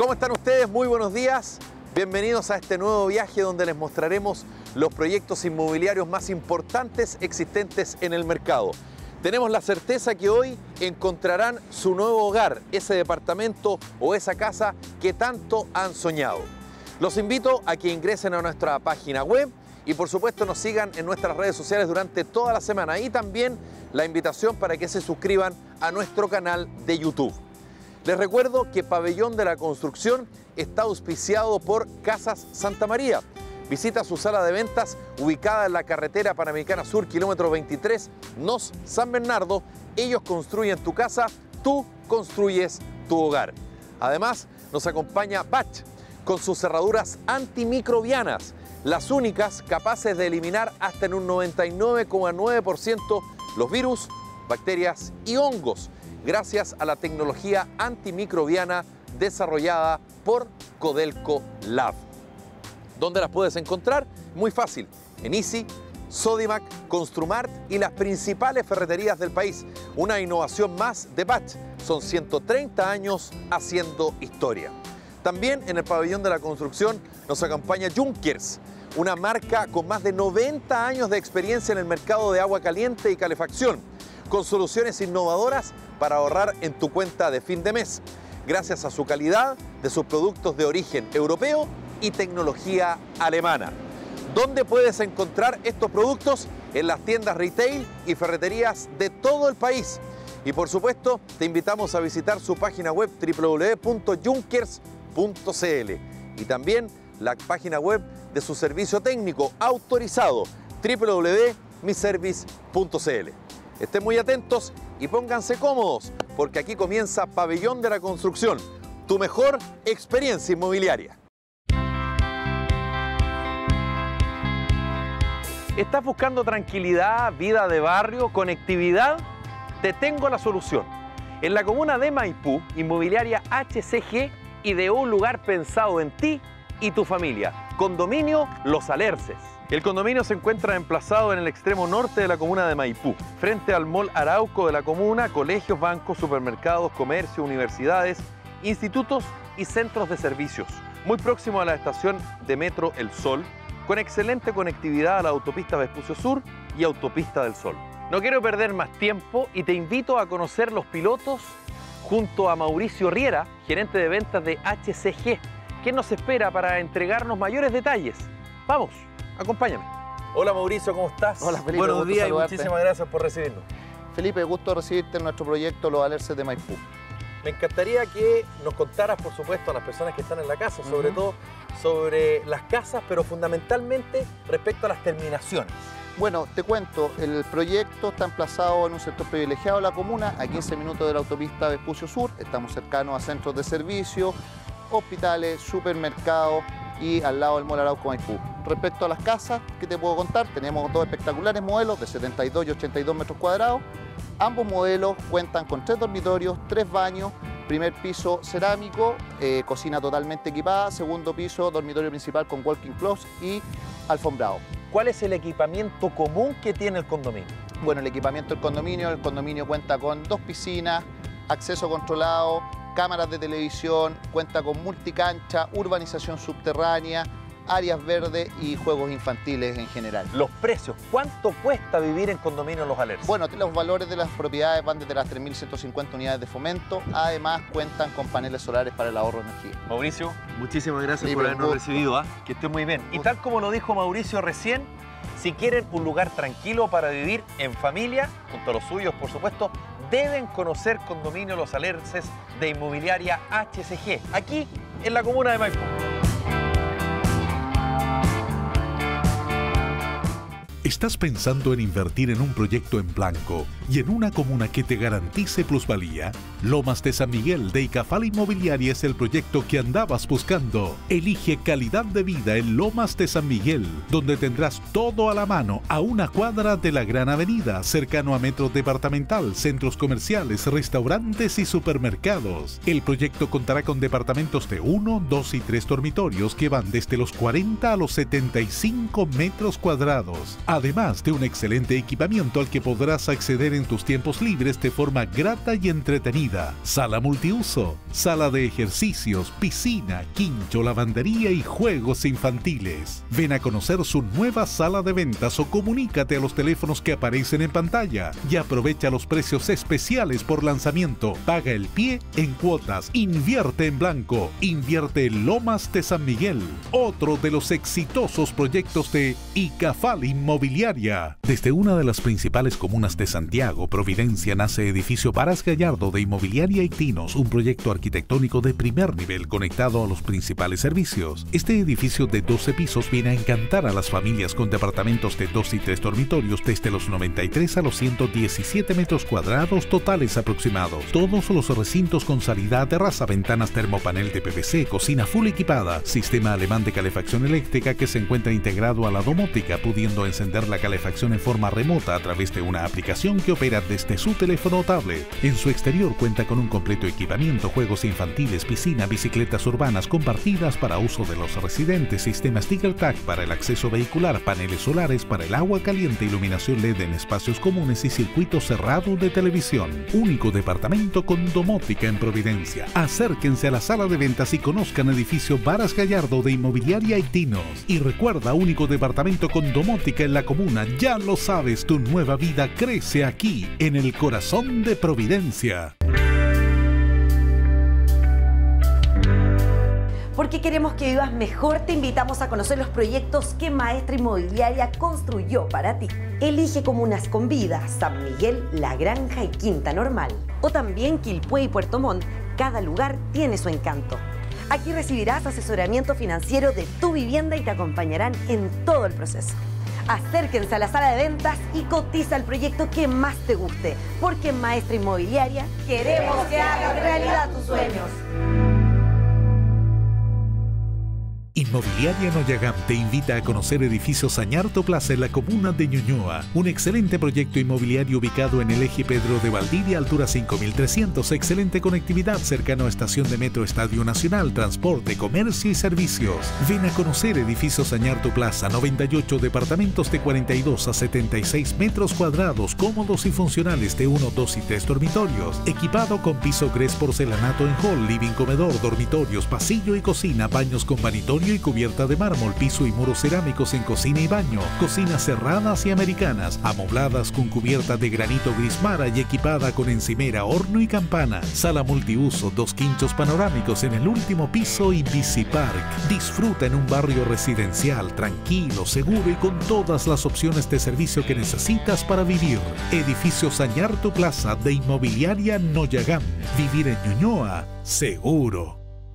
¿Cómo están ustedes? Muy buenos días. Bienvenidos a este nuevo viaje donde les mostraremos los proyectos inmobiliarios más importantes existentes en el mercado. Tenemos la certeza que hoy encontrarán su nuevo hogar, ese departamento o esa casa que tanto han soñado. Los invito a que ingresen a nuestra página web y por supuesto nos sigan en nuestras redes sociales durante toda la semana. Y también la invitación para que se suscriban a nuestro canal de YouTube. Les recuerdo que Pabellón de la Construcción está auspiciado por Casas Santa María. Visita su sala de ventas ubicada en la carretera Panamericana Sur, kilómetro 23, Nos, San Bernardo. Ellos construyen tu casa, tú construyes tu hogar. Además, nos acompaña Batch con sus cerraduras antimicrobianas, las únicas capaces de eliminar hasta en un 99,9% los virus, bacterias y hongos, gracias a la tecnología antimicrobiana desarrollada por Codelco Lab. ¿Dónde las puedes encontrar? Muy fácil, en Easy, Sodimac, Construmart y las principales ferreterías del país. Una innovación más de Batch. Son 130 años haciendo historia. También en el Pabellón de la Construcción nos acompaña Junkers, una marca con más de 90 años de experiencia en el mercado de agua caliente y calefacción, con soluciones innovadoras para ahorrar en tu cuenta de fin de mes, gracias a su calidad de sus productos de origen europeo y tecnología alemana. ¿Dónde puedes encontrar estos productos? En las tiendas retail y ferreterías de todo el país. Y por supuesto, te invitamos a visitar su página web www.junkers.cl y también la página web de su servicio técnico autorizado www.miservice.cl. Estén muy atentos y pónganse cómodos, porque aquí comienza Pabellón de la Construcción, tu mejor experiencia inmobiliaria. ¿Estás buscando tranquilidad, vida de barrio, conectividad? Te tengo la solución. En la comuna de Maipú, Inmobiliaria HCG ideó un lugar pensado en ti y tu familia. Condominio Los Alerces. El condominio se encuentra emplazado en el extremo norte de la comuna de Maipú, frente al Mall Arauco de la comuna, colegios, bancos, supermercados, comercio, universidades, institutos y centros de servicios. Muy próximo a la estación de metro El Sol, con excelente conectividad a la autopista Vespucio Sur y autopista del Sol. No quiero perder más tiempo y te invito a conocer los pilotos junto a Mauricio Riera, gerente de ventas de HCG, quien nos espera para entregarnos mayores detalles. Vamos, acompáñame. Hola Mauricio, ¿cómo estás? Hola Felipe, buenos días y saludarte. muchísimas gracias por recibirnos. Felipe, gusto recibirte en nuestro proyecto Los Alerces de Maipú. Me encantaría que nos contaras, por supuesto, a las personas que están en la casa, sobre todo sobre las casas, pero fundamentalmente respecto a las terminaciones. Bueno, te cuento, el proyecto está emplazado en un sector privilegiado de la comuna, a 15 minutos de la autopista Vespucio Sur. Estamos cercanos a centros de servicio, hospitales, supermercados y al lado del Mall Arauco Maipú. Respecto a las casas, ¿qué te puedo contar? Tenemos dos espectaculares modelos de 72 y 82 metros cuadrados. Ambos modelos cuentan con 3 dormitorios, 3 baños, primer piso cerámico, cocina totalmente equipada, segundo piso, dormitorio principal con walk-in closet y alfombrado. ¿Cuál es el equipamiento común que tiene el condominio? Bueno, el equipamiento del condominio cuenta con 2 piscinas, acceso controlado, cámaras de televisión, cuenta con multicancha, urbanización subterránea, áreas verdes y juegos infantiles en general. Los precios, ¿cuánto cuesta vivir en condominio Los Alerces? Bueno, los valores de las propiedades van desde las 3.150 unidades de fomento, además cuentan con paneles solares para el ahorro de energía. Mauricio, muchísimas gracias Sí, por pero habernos gusto. recibido. Que esté muy bien. Y tal como lo dijo Mauricio recién, si quieren un lugar tranquilo para vivir en familia, junto a los suyos por supuesto, deben conocer Condominio Los Alerces de Inmobiliaria HCG, aquí en la comuna de Maipú. ¿Estás pensando en invertir en un proyecto en blanco y en una comuna que te garantice plusvalía? Lomas de San Miguel de Icafal Inmobiliaria es el proyecto que andabas buscando. Elige calidad de vida en Lomas de San Miguel, donde tendrás todo a la mano a una cuadra de la Gran Avenida, cercano a metro departamental, centros comerciales, restaurantes y supermercados. El proyecto contará con departamentos de 1, 2 y 3 dormitorios que van desde los 40 a los 75 metros cuadrados. además de un excelente equipamiento al que podrás acceder en tus tiempos libres de forma grata y entretenida. Sala multiuso, sala de ejercicios, piscina, quincho, lavandería y juegos infantiles. Ven a conocer su nueva sala de ventas o comunícate a los teléfonos que aparecen en pantalla y aprovecha los precios especiales por lanzamiento. Paga el pie en cuotas, invierte en blanco, invierte en Lomas de San Miguel. Otro de los exitosos proyectos de Icafal Inmobiliaria. Desde una de las principales comunas de Santiago, Providencia, nace Edificio Varas Gallardo de Inmobiliaria Ictinos, un proyecto arquitectónico de primer nivel conectado a los principales servicios. Este edificio de 12 pisos viene a encantar a las familias con departamentos de 2 y 3 dormitorios desde los 93 a los 117 metros cuadrados totales aproximados. Todos los recintos con salida a terraza, ventanas termopanel de PVC, cocina full equipada, sistema alemán de calefacción eléctrica que se encuentra integrado a la domótica, pudiendo encender la calefacción en forma remota a través de una aplicación que opera desde su teléfono o tablet. En su exterior cuenta con un completo equipamiento, juegos infantiles, piscina, bicicletas urbanas compartidas para uso de los residentes, sistema sticker tag para el acceso vehicular, paneles solares para el agua caliente, iluminación LED en espacios comunes y circuito cerrado de televisión. Único departamento con domótica en Providencia. Acérquense a la sala de ventas y conozcan Edificio Varas Gallardo de Inmobiliaria Ictinos. Y recuerda, único departamento con domótica en la comuna. Ya lo sabes, tu nueva vida crece aquí, en el corazón de Providencia. Porque queremos que vivas mejor, te invitamos a conocer los proyectos que Maestra Inmobiliaria construyó para ti. Elige comunas con vida: San Miguel, La Granja y Quinta Normal. O también Quilpué y Puerto Montt. Cada lugar tiene su encanto. Aquí recibirás asesoramiento financiero de tu vivienda y te acompañarán en todo el proceso. Acérquense a la sala de ventas y cotiza el proyecto que más te guste, porque en Maestra Inmobiliaria queremos que hagas realidad tus sueños. Inmobiliaria Noyagam te invita a conocer Edificio Sañarto Plaza en la comuna de Ñuñoa, un excelente proyecto inmobiliario ubicado en el eje Pedro de Valdivia, altura 5300, excelente conectividad, cercano a estación de metro Estadio Nacional, transporte, comercio y servicios. Ven a conocer Edificio Sañarto Plaza, 98 departamentos de 42 a 76 metros cuadrados, cómodos y funcionales de 1, 2 y 3 dormitorios, equipado con piso gres porcelanato en hall, living, comedor, dormitorios, pasillo y cocina, baños con vanitorio y cubierta de mármol, piso y muros cerámicos en cocina y baño, cocinas cerradas y americanas, amobladas con cubierta de granito gris mara y equipada con encimera, horno y campana, sala multiuso, 2 quinchos panorámicos en el último piso y bicipark. Disfruta en un barrio residencial, tranquilo, seguro y con todas las opciones de servicio que necesitas para vivir. Edificio Sañarto Plaza de Inmobiliaria Noyagam. Vivir en Ñuñoa, seguro.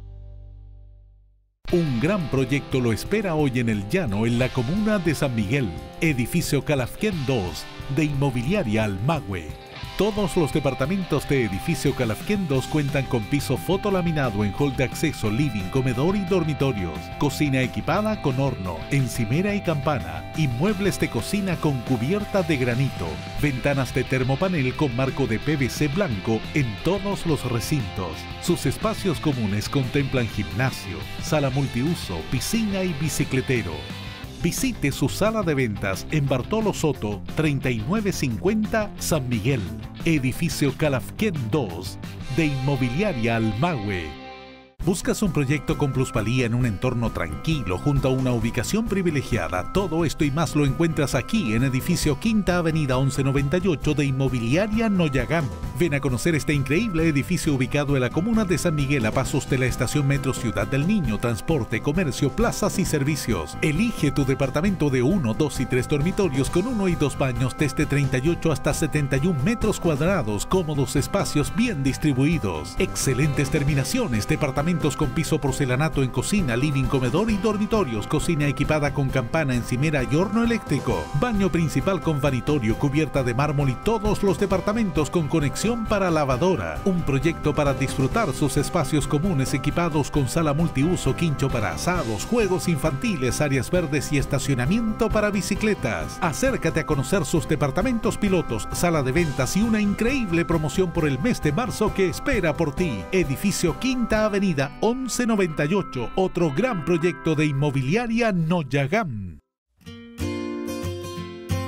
Un gran proyecto lo espera hoy en el llano, en la comuna de San Miguel. Edificio Calafquén 2 de Inmobiliaria Almagüe. Todos los departamentos de Edificio Calafquén 2 cuentan con piso fotolaminado en hall de acceso, living, comedor y dormitorios, cocina equipada con horno, encimera y campana, y muebles de cocina con cubierta de granito, ventanas de termopanel con marco de PVC blanco en todos los recintos. Sus espacios comunes contemplan gimnasio, sala multiuso, piscina y bicicletero. Visite su sala de ventas en Bartolo Soto, 3950 San Miguel. Edificio Calafquén 2 de Inmobiliaria Almagüe. ¿Buscas un proyecto con plusvalía en un entorno tranquilo junto a una ubicación privilegiada? Todo esto y más lo encuentras aquí en Edificio Quinta Avenida 1198 de Inmobiliaria Noyagam. Ven a conocer este increíble edificio ubicado en la comuna de San Miguel, a pasos de la estación Metro Ciudad del Niño, transporte, comercio, plazas y servicios. Elige tu departamento de 1, 2 y 3 dormitorios con 1 y 2 baños desde 38 hasta 71 metros cuadrados, cómodos espacios bien distribuidos, excelentes terminaciones, departamentos con piso porcelanato en cocina, living, comedor y dormitorios, cocina equipada con campana, encimera y horno eléctrico, baño principal con vanitorio, cubierta de mármol y todos los departamentos con conexión para lavadora. Un proyecto para disfrutar sus espacios comunes equipados con sala multiuso, quincho para asados, juegos infantiles, áreas verdes y estacionamiento para bicicletas. Acércate a conocer sus departamentos pilotos, sala de ventas y una increíble promoción por el mes de marzo que espera por ti. Edificio Quinta Avenida 1198, otro gran proyecto de Inmobiliaria Noyagam.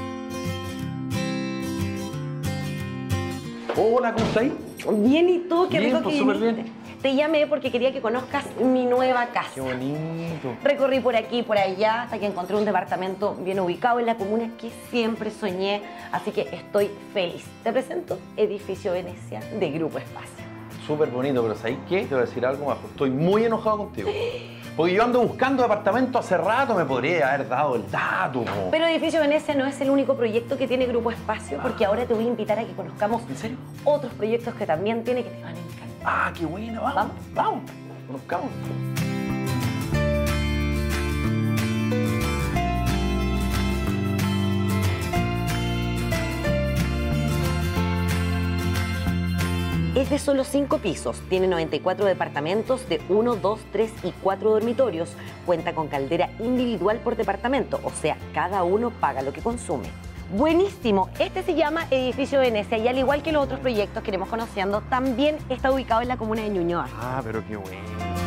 Hola, ¿cómo estás? Bien, ¿y tú? Qué Bien, rico pues, que súper viniste. bien. Te llamé porque quería que conozcas mi nueva casa. Qué bonito. Recorrí por aquí y por allá hasta que encontré un departamento bien ubicado en la comuna que siempre soñé, así que estoy feliz. Te presento Edificio Venecia de Grupo Espacio. Súper bonito, pero ¿sabes qué? Te voy a decir algo, Majo. Estoy muy enojado contigo. Porque yo ando buscando departamento hace rato, me podría haber dado el dato. Po. Pero Edificio Venecia no es el único proyecto que tiene Grupo Espacio, porque ahora te voy a invitar a que conozcamos ¿En serio? otros proyectos que también tiene que te van a encantar. Ah, qué bueno, vamos. Vamos. Conozcamos. Es de solo 5 pisos, tiene 94 departamentos de 1, 2, 3 y 4 dormitorios. Cuenta con caldera individual por departamento, o sea, cada uno paga lo que consume. Buenísimo, este se llama Edificio Venecia y al igual que los otros proyectos que iremos conociendo, también está ubicado en la comuna de Ñuñoa. Ah, pero qué bueno.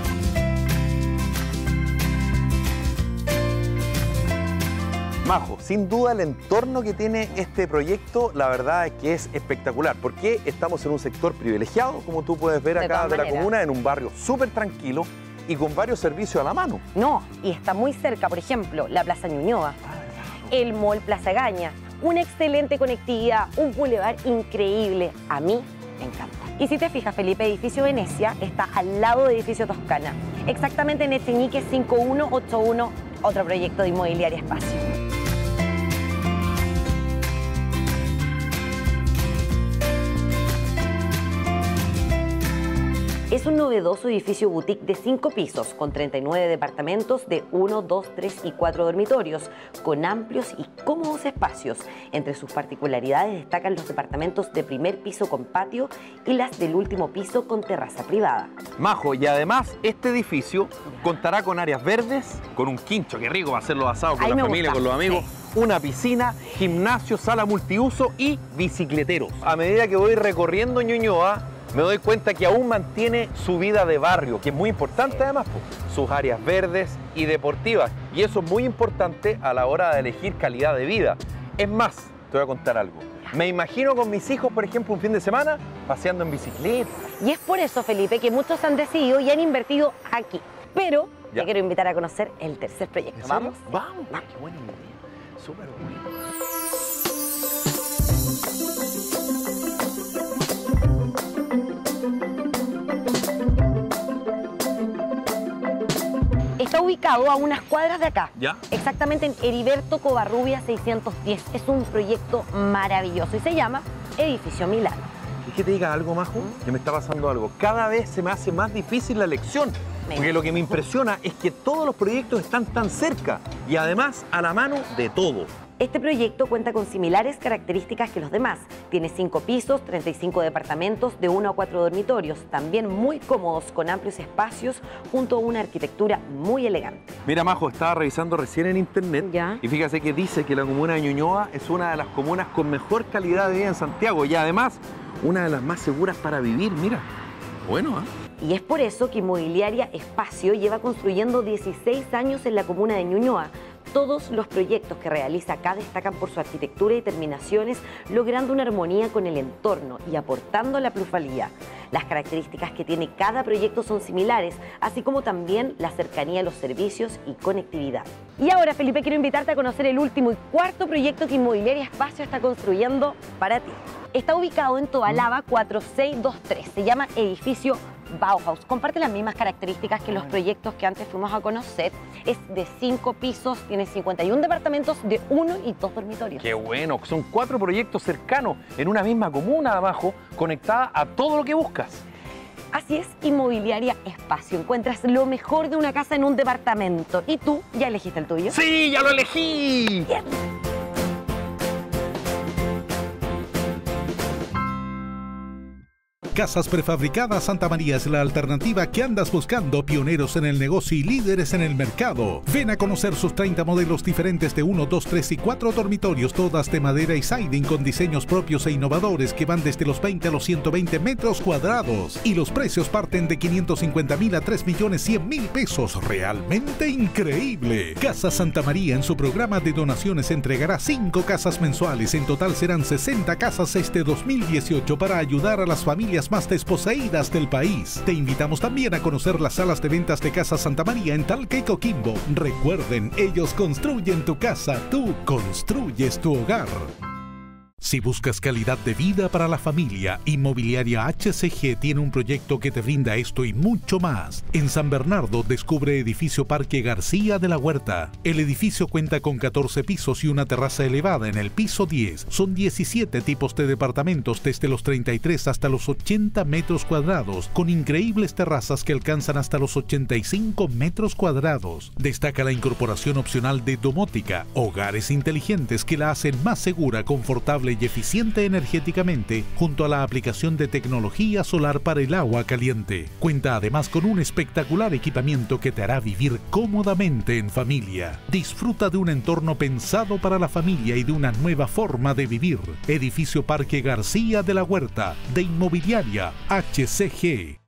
Majo, sin duda el entorno que tiene este proyecto, la verdad es que es espectacular, porque estamos en un sector privilegiado, como tú puedes ver acá de la comuna, en un barrio súper tranquilo y con varios servicios a la mano. No, y está muy cerca, por ejemplo, la Plaza Ñuñoa, el Mall Plaza Gaña, una excelente conectividad, un bulevar increíble. A mí me encanta. Y si te fijas, Felipe, Edificio Venecia está al lado de Edificio Toscana, exactamente en Echeñique 5181, otro proyecto de Inmobiliaria Espacio. Es un novedoso edificio boutique de 5 pisos, con 39 departamentos de 1, 2, 3 y 4 dormitorios, con amplios y cómodos espacios. Entre sus particularidades destacan los departamentos de primer piso con patio y las del último piso con terraza privada. Majo, y además este edificio contará con áreas verdes, con un quincho, qué rico va a hacer los asados con la familia, con los amigos, una piscina, gimnasio, sala multiuso y bicicleteros. A medida que voy recorriendo Ñuñoa, me doy cuenta que aún mantiene su vida de barrio, que es muy importante además, sus áreas verdes y deportivas. Y eso es muy importante a la hora de elegir calidad de vida. Es más, te voy a contar algo. Me imagino con mis hijos, por ejemplo, un fin de semana, paseando en bicicleta. Y es por eso, Felipe, que muchos han decidido y han invertido aquí. Pero te quiero invitar a conocer el tercer proyecto. ¿Vamos? Vamos. Qué buena idea. Súper bueno. Está ubicado a unas cuadras de acá, ¿Ya? Exactamente en Heriberto Covarrubia 610. Es un proyecto maravilloso y se llama Edificio Milano. ¿Es que te diga algo, Majo? Que me está pasando algo. Cada vez se me hace más difícil la elección. Porque lo que me impresiona es que todos los proyectos están tan cerca y además a la mano de todo. Este proyecto cuenta con similares características que los demás. Tiene 5 pisos, 35 departamentos de 1 a 4 dormitorios, también muy cómodos, con amplios espacios, junto a una arquitectura muy elegante. Mira, Majo, estaba revisando recién en internet. ¿Ya? Y fíjate que dice que la comuna de Ñuñoa es una de las comunas con mejor calidad de vida en Santiago y además una de las más seguras para vivir. Mira, bueno, ¿eh? Y es por eso que Inmobiliaria Espacio lleva construyendo 16 años en la comuna de Ñuñoa. Todos los proyectos que realiza acá destacan por su arquitectura y terminaciones, logrando una armonía con el entorno y aportando la plusvalía. Las características que tiene cada proyecto son similares, así como también la cercanía a los servicios y conectividad. Y ahora, Felipe, quiero invitarte a conocer el último y cuarto proyecto que Inmobiliaria Espacio está construyendo para ti. Está ubicado en Tobalaba 4623, se llama Edificio Bauhaus. Comparte las mismas características que los proyectos que antes fuimos a conocer. Es de 5 pisos, tiene 51 departamentos de 1 y 2 dormitorios. Qué bueno, son 4 proyectos cercanos en una misma comuna abajo, conectada a todo lo que buscas. Así es, Inmobiliaria Espacio. Encuentras lo mejor de una casa en un departamento. ¿Y tú ya elegiste el tuyo? ¡Sí, ya lo elegí! Bien. Casas Prefabricadas Santa María es la alternativa que andas buscando, pioneros en el negocio y líderes en el mercado. Ven a conocer sus 30 modelos diferentes de 1, 2, 3 y 4 dormitorios, todas de madera y siding con diseños propios e innovadores que van desde los 20 a los 120 metros cuadrados. Y los precios parten de 550,000 a 3,100,000 pesos. Realmente increíble. Casa Santa María en su programa de donaciones entregará 5 casas mensuales. En total serán 60 casas este 2018 para ayudar a las familias más desposeídas del país. Te invitamos también a conocer las salas de ventas de Casa Santa María en Talca y Coquimbo. Recuerden, ellos construyen tu casa, tú construyes tu hogar. Si buscas calidad de vida para la familia, Inmobiliaria HCG tiene un proyecto que te brinda esto y mucho más. En San Bernardo descubre Edificio Parque García de la Huerta. El edificio cuenta con 14 pisos y una terraza elevada en el piso 10. Son 17 tipos de departamentos desde los 33 hasta los 80 metros cuadrados, con increíbles terrazas que alcanzan hasta los 85 metros cuadrados. Destaca la incorporación opcional de domótica, hogares inteligentes que la hacen más segura, confortable y eficiente energéticamente, junto a la aplicación de tecnología solar para el agua caliente. Cuenta además con un espectacular equipamiento que te hará vivir cómodamente en familia. Disfruta de un entorno pensado para la familia y de una nueva forma de vivir. Edificio Parque García de la Huerta, de Inmobiliaria HCG.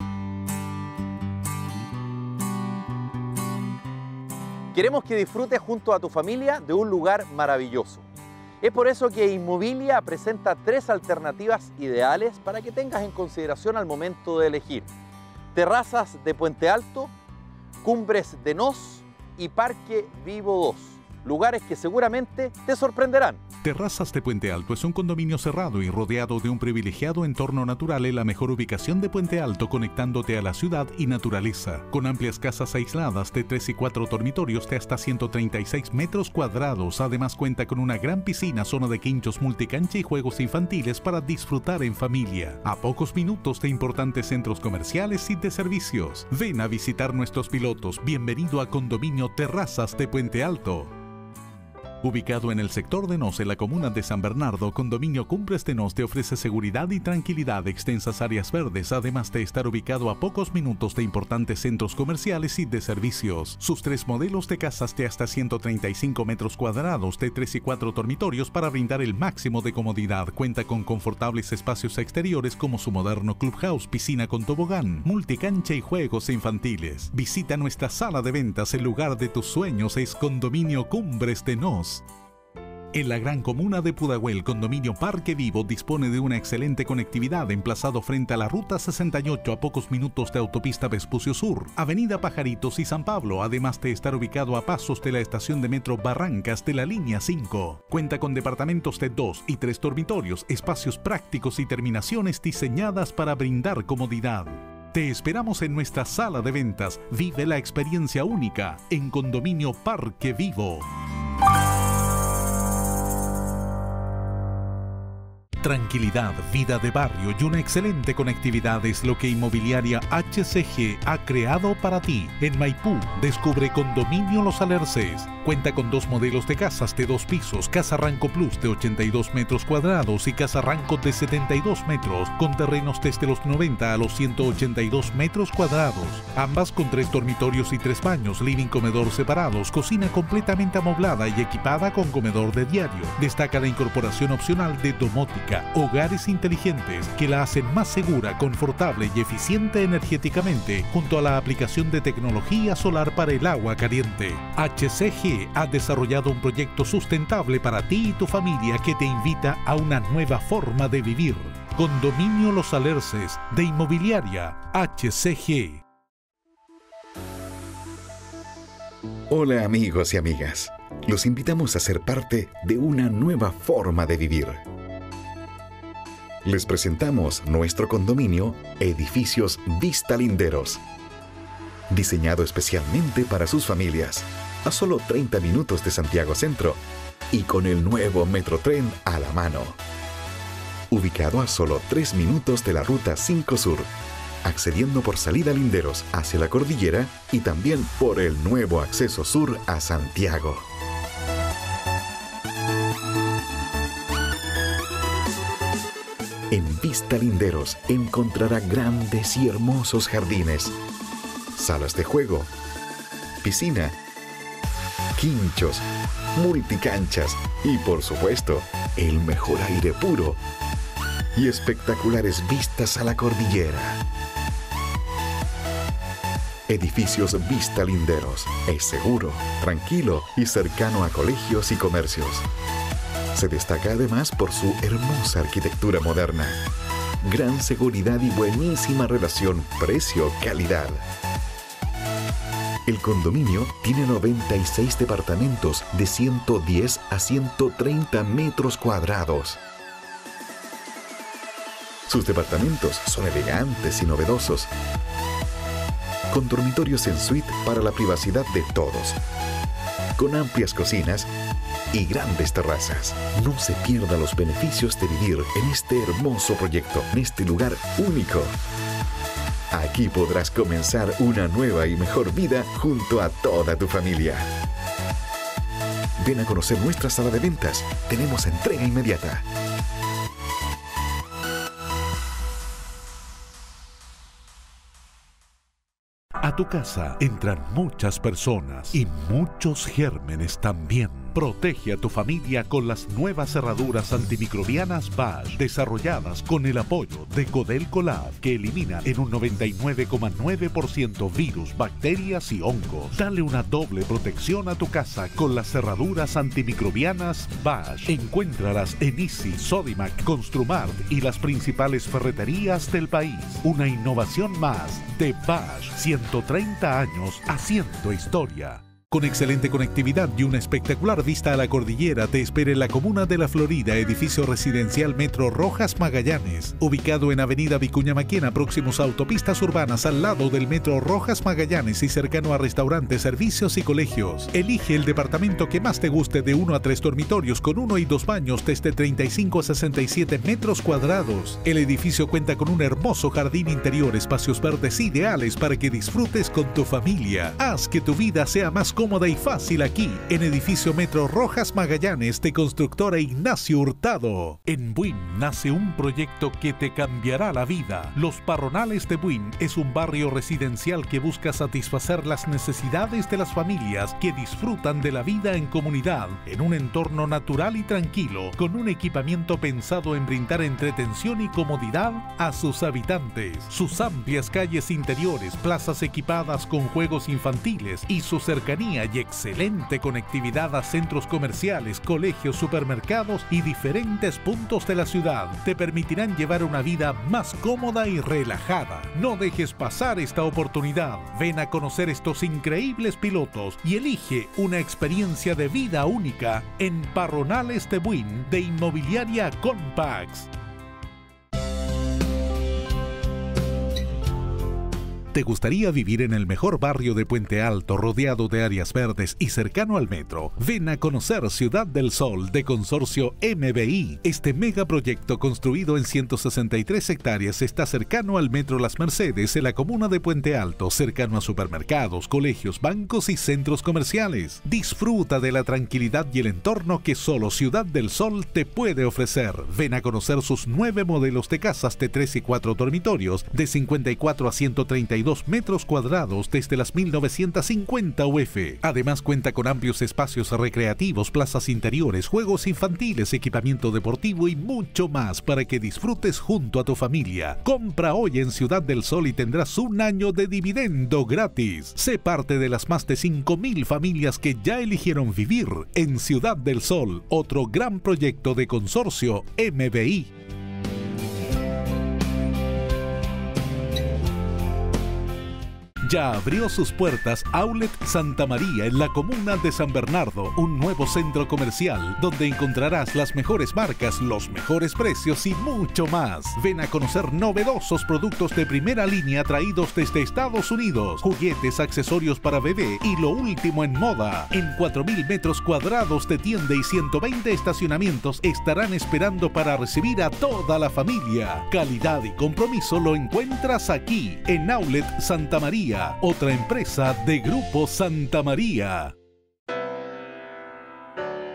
Queremos que disfrutes junto a tu familia de un lugar maravilloso. Es por eso que Inmobilia presenta 3 alternativas ideales para que tengas en consideración al momento de elegir: Terrazas de Puente Alto, Cumbres de Nos y Parque Vivo 2. Lugares que seguramente te sorprenderán. Terrazas de Puente Alto es un condominio cerrado y rodeado de un privilegiado entorno natural en la mejor ubicación de Puente Alto, conectándote a la ciudad y naturaleza. Con amplias casas aisladas de 3 y 4 dormitorios de hasta 136 metros cuadrados. Además cuenta con una gran piscina, zona de quinchos, multicancha y juegos infantiles para disfrutar en familia. A pocos minutos de importantes centros comerciales y de servicios. Ven a visitar nuestros pilotos. Bienvenido a Condominio Terrazas de Puente Alto. Ubicado en el sector de Nos, en la comuna de San Bernardo, Condominio Cumbres de Nos te ofrece seguridad y tranquilidad, extensas áreas verdes, además de estar ubicado a pocos minutos de importantes centros comerciales y de servicios. Sus 3 modelos de casas de hasta 135 metros cuadrados, de 3 y 4 dormitorios para brindar el máximo de comodidad. Cuenta con confortables espacios exteriores como su moderno clubhouse, piscina con tobogán, multicancha y juegos infantiles. Visita nuestra sala de ventas, el lugar de tus sueños es Condominio Cumbres de Nos. En la gran comuna de Pudahuel, Condominio Parque Vivo dispone de una excelente conectividad, emplazado frente a la Ruta 68 a pocos minutos de Autopista Vespucio Sur, Avenida Pajaritos y San Pablo, además de estar ubicado a pasos de la estación de metro Barrancas de la línea 5. Cuenta con departamentos de 2 y 3 dormitorios, espacios prácticos y terminaciones diseñadas para brindar comodidad. Te esperamos en nuestra sala de ventas. Vive la experiencia única en Condominio Parque Vivo. Tranquilidad, vida de barrio y una excelente conectividad es lo que Inmobiliaria HCG ha creado para ti. En Maipú, descubre Condominio Los Alerces. Cuenta con 2 modelos de casas de 2 pisos, Casa Ranco Plus de 82 metros cuadrados y Casa Ranco de 72 metros, con terrenos desde los 90 a los 182 metros cuadrados. Ambas con 3 dormitorios y 3 baños, living comedor separados, cocina completamente amoblada y equipada con comedor de diario. Destaca la incorporación opcional de domótica, hogares inteligentes que la hacen más segura, confortable y eficiente energéticamente, junto a la aplicación de tecnología solar para el agua caliente. HCG ha desarrollado un proyecto sustentable para ti y tu familia que te invita a una nueva forma de vivir. Condominio Los Alerces, de Inmobiliaria HCG. Hola amigos y amigas, los invitamos a ser parte de una nueva forma de vivir. Les presentamos nuestro condominio Edificios Vista Linderos, diseñado especialmente para sus familias, a solo 30 minutos de Santiago Centro y con el nuevo Metrotren a la mano. Ubicado a solo 3 minutos de la Ruta 5 Sur, accediendo por salida Linderos hacia la cordillera y también por el nuevo acceso sur a Santiago. En Vista Linderos encontrará grandes y hermosos jardines, salas de juego, piscina, quinchos, multicanchas y, por supuesto, el mejor aire puro y espectaculares vistas a la cordillera. Edificios Vista Linderos es seguro, tranquilo y cercano a colegios y comercios. Se destaca además por su hermosa arquitectura moderna, gran seguridad y buenísima relación precio-calidad. El condominio tiene 96 departamentos de 110 a 130 metros cuadrados. Sus departamentos son elegantes y novedosos, con dormitorios en suite para la privacidad de todos, con amplias cocinas y grandes terrazas. No se pierda los beneficios de vivir en este hermoso proyecto, en este lugar único. Aquí podrás comenzar una nueva y mejor vida junto a toda tu familia. Ven a conocer nuestra sala de ventas. Tenemos entrega inmediata. A tu casa entran muchas personas y muchos gérmenes también. Protege a tu familia con las nuevas cerraduras antimicrobianas Bosch, desarrolladas con el apoyo de Codelco Lab, que elimina en un 99,9% virus, bacterias y hongos. Dale una doble protección a tu casa con las cerraduras antimicrobianas Bosch. Encuéntralas en Easy, Sodimac, Construmart y las principales ferreterías del país. Una innovación más de Bosch. 130 años haciendo historia. Con excelente conectividad y una espectacular vista a la cordillera, te espera en la comuna de La Florida, edificio residencial Metro Rojas Magallanes, ubicado en Avenida Vicuña Maquena, próximos a autopistas urbanas, al lado del Metro Rojas Magallanes y cercano a restaurantes, servicios y colegios. Elige el departamento que más te guste, de 1 a 3 dormitorios con 1 y 2 baños desde 35 a 67 metros cuadrados. El edificio cuenta con un hermoso jardín interior, espacios verdes ideales para que disfrutes con tu familia. Haz que tu vida sea más cómoda y fácil aquí, en edificio Metro Rojas Magallanes de Constructora Ignacio Hurtado. En Buin nace un proyecto que te cambiará la vida. Los Parronales de Buin es un barrio residencial que busca satisfacer las necesidades de las familias que disfrutan de la vida en comunidad, en un entorno natural y tranquilo, con un equipamiento pensado en brindar entretención y comodidad a sus habitantes. Sus amplias calles interiores, plazas equipadas con juegos infantiles y su cercanía y excelente conectividad a centros comerciales, colegios, supermercados y diferentes puntos de la ciudad te permitirán llevar una vida más cómoda y relajada. No dejes pasar esta oportunidad. Ven a conocer estos increíbles pilotos y elige una experiencia de vida única en Parronales de Buin de Inmobiliaria Compax. ¿Te gustaría vivir en el mejor barrio de Puente Alto, rodeado de áreas verdes y cercano al metro? Ven a conocer Ciudad del Sol de Consorcio MBI. Este megaproyecto, construido en 163 hectáreas, está cercano al metro Las Mercedes, en la comuna de Puente Alto, cercano a supermercados, colegios, bancos y centros comerciales. Disfruta de la tranquilidad y el entorno que solo Ciudad del Sol te puede ofrecer. Ven a conocer sus 9 modelos de casas de 3 y 4 dormitorios, de 54 a 132 metros cuadrados desde las 1950 UF. Además cuenta con amplios espacios recreativos, plazas interiores, juegos infantiles, equipamiento deportivo y mucho más para que disfrutes junto a tu familia. Compra hoy en Ciudad del Sol y tendrás un año de dividendo gratis. Sé parte de las más de 5.000 familias que ya eligieron vivir en Ciudad del Sol, otro gran proyecto de Consorcio MBI. Ya abrió sus puertas Outlet Santa María en la comuna de San Bernardo, un nuevo centro comercial donde encontrarás las mejores marcas, los mejores precios y mucho más. Ven a conocer novedosos productos de primera línea traídos desde Estados Unidos, juguetes, accesorios para bebé y lo último en moda. En 4.000 metros cuadrados de tienda y 120 estacionamientos estarán esperando para recibir a toda la familia. Calidad y compromiso lo encuentras aquí, en Outlet Santa María, otra empresa de Grupo Santa María.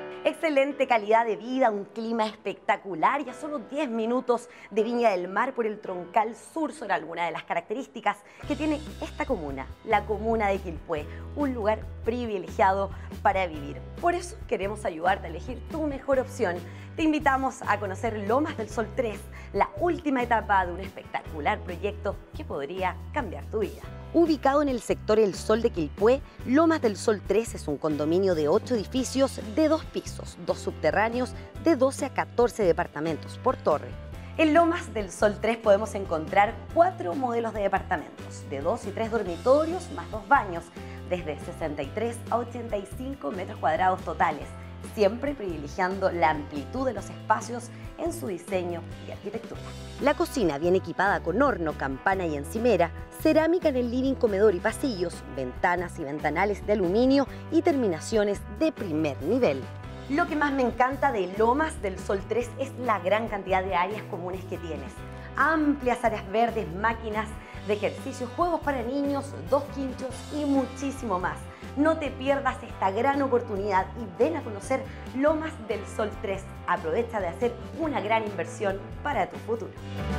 excelente calidad de vida, un clima espectacular y a solo 10 minutos de Viña del Mar por el Troncal Sur son algunas de las características que tiene esta comuna, la comuna de Quilpué, un lugar privilegiado para vivir. Por eso queremos ayudarte a elegir tu mejor opción. Te invitamos a conocer Lomas del Sol 3, la última etapa de un espectacular proyecto que podría cambiar tu vida. Ubicado en el sector El Sol de Quilpué, Lomas del Sol 3 es un condominio de 8 edificios de 2 pisos, 2 subterráneos, de 12 a 14 departamentos por torre. En Lomas del Sol 3 podemos encontrar 4 modelos de departamentos, de 2 y 3 dormitorios más 2 baños, desde 63 a 85 metros cuadrados totales, siempre privilegiando la amplitud de los espacios en su diseño y arquitectura. La cocina viene equipada con horno, campana y encimera, cerámica en el living, comedor y pasillos, ventanas y ventanales de aluminio y terminaciones de primer nivel. Lo que más me encanta de Lomas del Sol 3 es la gran cantidad de áreas comunes que tienes. Amplias áreas verdes, máquinas de ejercicio, juegos para niños, 2 quinchos y muchísimo más. No te pierdas esta gran oportunidad y ven a conocer Lomas del Sol 3. Aprovecha de hacer una gran inversión para tu futuro.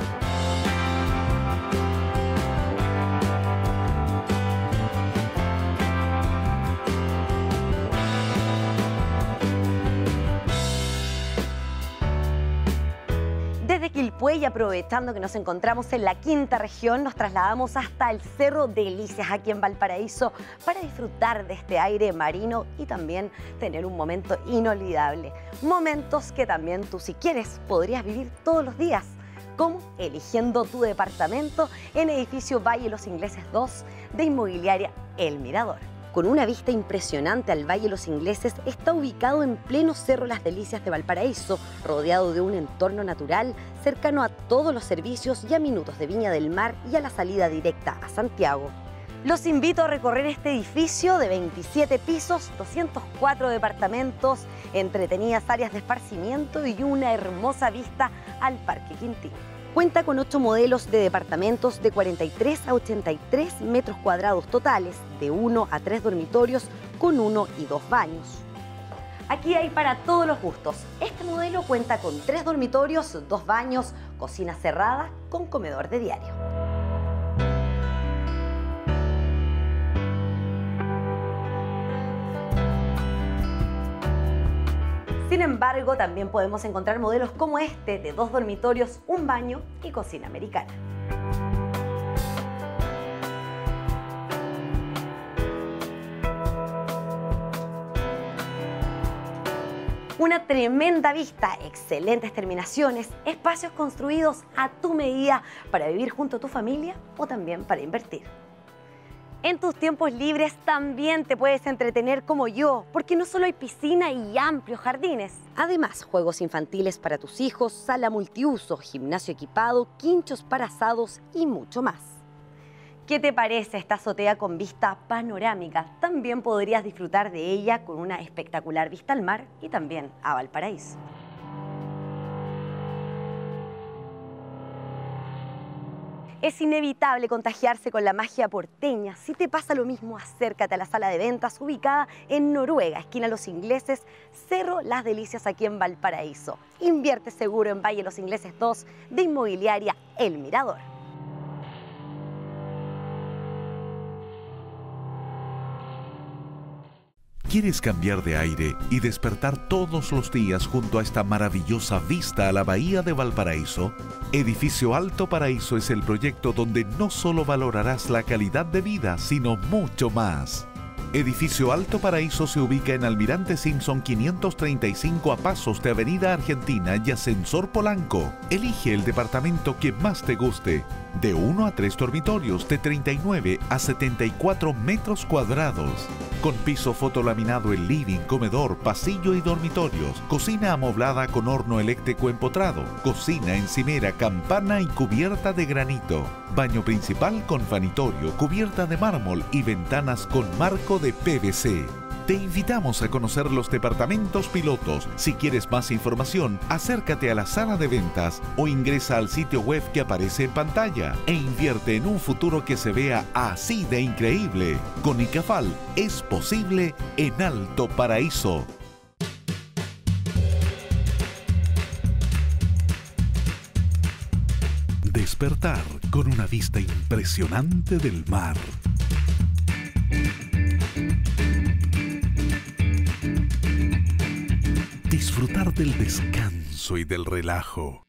Desde Quilpué y aprovechando que nos encontramos en la quinta región, nos trasladamos hasta el Cerro Delicias, aquí en Valparaíso, para disfrutar de este aire marino y también tener un momento inolvidable. Momentos que también tú, si quieres, podrías vivir todos los días, como eligiendo tu departamento en edificio Valle Los Ingleses 2 de Inmobiliaria El Mirador. Con una vista impresionante al Valle Los Ingleses, está ubicado en pleno Cerro Las Delicias de Valparaíso, rodeado de un entorno natural, cercano a todos los servicios y a minutos de Viña del Mar y a la salida directa a Santiago. Los invito a recorrer este edificio de 27 pisos, 204 departamentos, entretenidas áreas de esparcimiento y una hermosa vista al Parque Quintino. Cuenta con 8 modelos de departamentos de 43 a 83 metros cuadrados totales, de 1 a 3 dormitorios con 1 y 2 baños. Aquí hay para todos los gustos. Este modelo cuenta con 3 dormitorios, 2 baños, cocina cerrada con comedor de diario. Sin embargo, también podemos encontrar modelos como este, de 2 dormitorios, 1 baño y cocina americana. Una tremenda vista, excelentes terminaciones, espacios construidos a tu medida para vivir junto a tu familia o también para invertir. En tus tiempos libres también te puedes entretener como yo, porque no solo hay piscina y amplios jardines. Además, juegos infantiles para tus hijos, sala multiuso, gimnasio equipado, quinchos para asados y mucho más. ¿Qué te parece esta azotea con vista panorámica? También podrías disfrutar de ella con una espectacular vista al mar y también a Valparaíso. Es inevitable contagiarse con la magia porteña. Si te pasa lo mismo, acércate a la sala de ventas ubicada en Noruega, esquina Los Ingleses, Cerro Las Delicias, aquí en Valparaíso. Invierte seguro en Valle Los Ingleses 2 de Inmobiliaria El Mirador. ¿Quieres cambiar de aire y despertar todos los días junto a esta maravillosa vista a la bahía de Valparaíso? Edificio Alto Paraíso es el proyecto donde no solo valorarás la calidad de vida, sino mucho más. Edificio Alto Paraíso se ubica en Almirante Simpson 535 a pasos de Avenida Argentina y Ascensor Polanco. Elige el departamento que más te guste, de 1 a 3 dormitorios de 39 a 74 metros cuadrados. Con piso fotolaminado en living, comedor, pasillo y dormitorios. Cocina amoblada con horno eléctrico empotrado. Cocina encimera, campana y cubierta de granito. Baño principal con fanitorio, cubierta de mármol y ventanas con marco de PVC. Te invitamos a conocer los departamentos pilotos. Si quieres más información, acércate a la sala de ventas o ingresa al sitio web que aparece en pantalla e invierte en un futuro que se vea así de increíble. Con ICAFAL es posible en Alto Paraíso. Despertar con una vista impresionante del mar. Disfrutar del descanso y del relajo.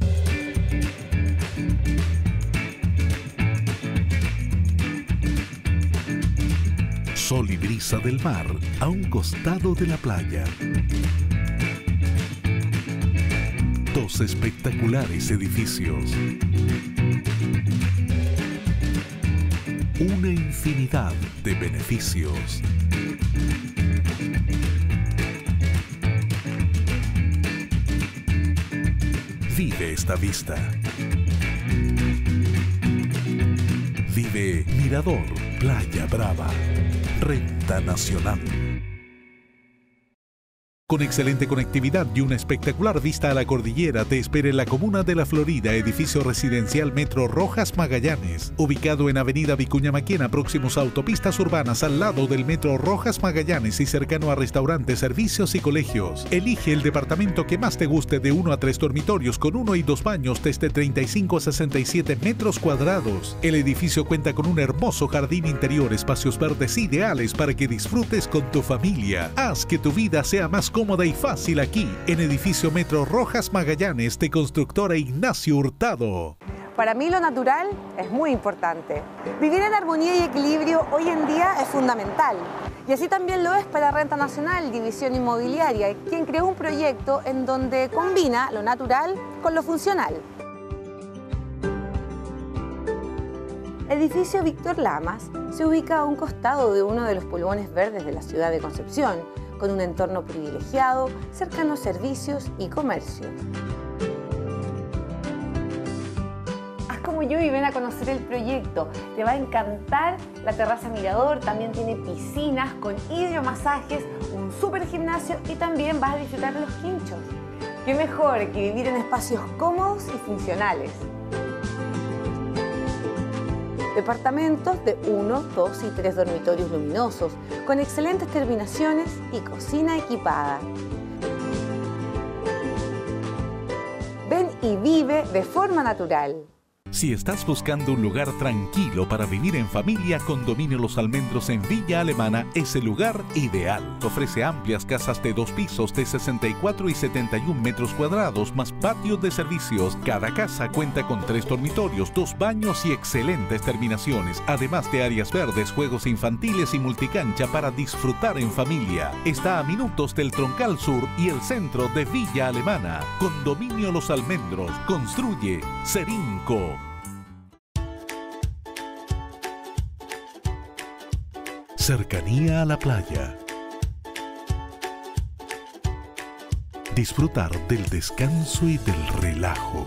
Sol y brisa del mar a un costado de la playa. Dos espectaculares edificios. Una infinidad de beneficios. Vive esta vista. Vive Mirador Playa Brava. Renta Nacional. Con excelente conectividad y una espectacular vista a la cordillera te espera en la comuna de La Florida, edificio residencial Metro Rojas Magallanes, ubicado en Avenida Vicuña Maquena, próximos a autopistas urbanas, al lado del Metro Rojas Magallanes y cercano a restaurantes, servicios y colegios. Elige el departamento que más te guste, de 1 a 3 dormitorios con 1 y 2 baños desde 35 a 67 metros cuadrados. El edificio cuenta con un hermoso jardín interior, espacios verdes ideales para que disfrutes con tu familia. Haz que tu vida sea más cómoda y fácil aquí, en edificio Metro Rojas Magallanes de Constructora Ignacio Hurtado. Para mí lo natural es muy importante. Vivir en armonía y equilibrio hoy en día es fundamental. Y así también lo es para Renta Nacional, División Inmobiliaria, quien creó un proyecto en donde combina lo natural con lo funcional. El edificio Víctor Lamas se ubica a un costado de uno de los pulmones verdes de la ciudad de Concepción, con un entorno privilegiado, cercano a servicios y comercios. Haz como yo y ven a conocer el proyecto. Te va a encantar la terraza Mirador, también tiene piscinas con hidromasajes, un super gimnasio y también vas a disfrutar de los quinchos. Qué mejor que vivir en espacios cómodos y funcionales. Departamentos de 1, 2 y 3 dormitorios luminosos, con excelentes terminaciones y cocina equipada. Ven y vive de forma natural. Si estás buscando un lugar tranquilo para vivir en familia, Condominio Los Almendros en Villa Alemana es el lugar ideal. Ofrece amplias casas de 2 pisos de 64 y 71 metros cuadrados más patios de servicios. Cada casa cuenta con 3 dormitorios, 2 baños y excelentes terminaciones, además de áreas verdes, juegos infantiles y multicancha para disfrutar en familia. Está a minutos del Troncal Sur y el centro de Villa Alemana. Condominio Los Almendros. Construye Serinco. Cercanía a la playa. Disfrutar del descanso y del relajo.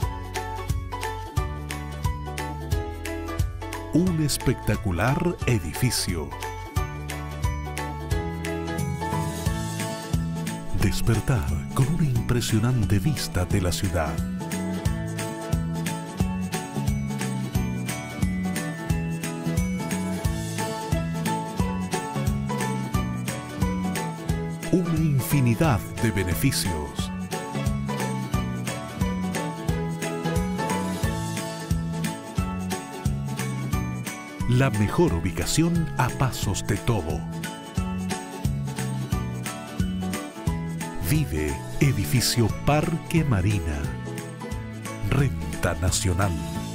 Un espectacular edificio. Despertar con una impresionante vista de la ciudad. Una infinidad de beneficios. La mejor ubicación a pasos de todo. Vive edificio Parque Marina. Renta Nacional.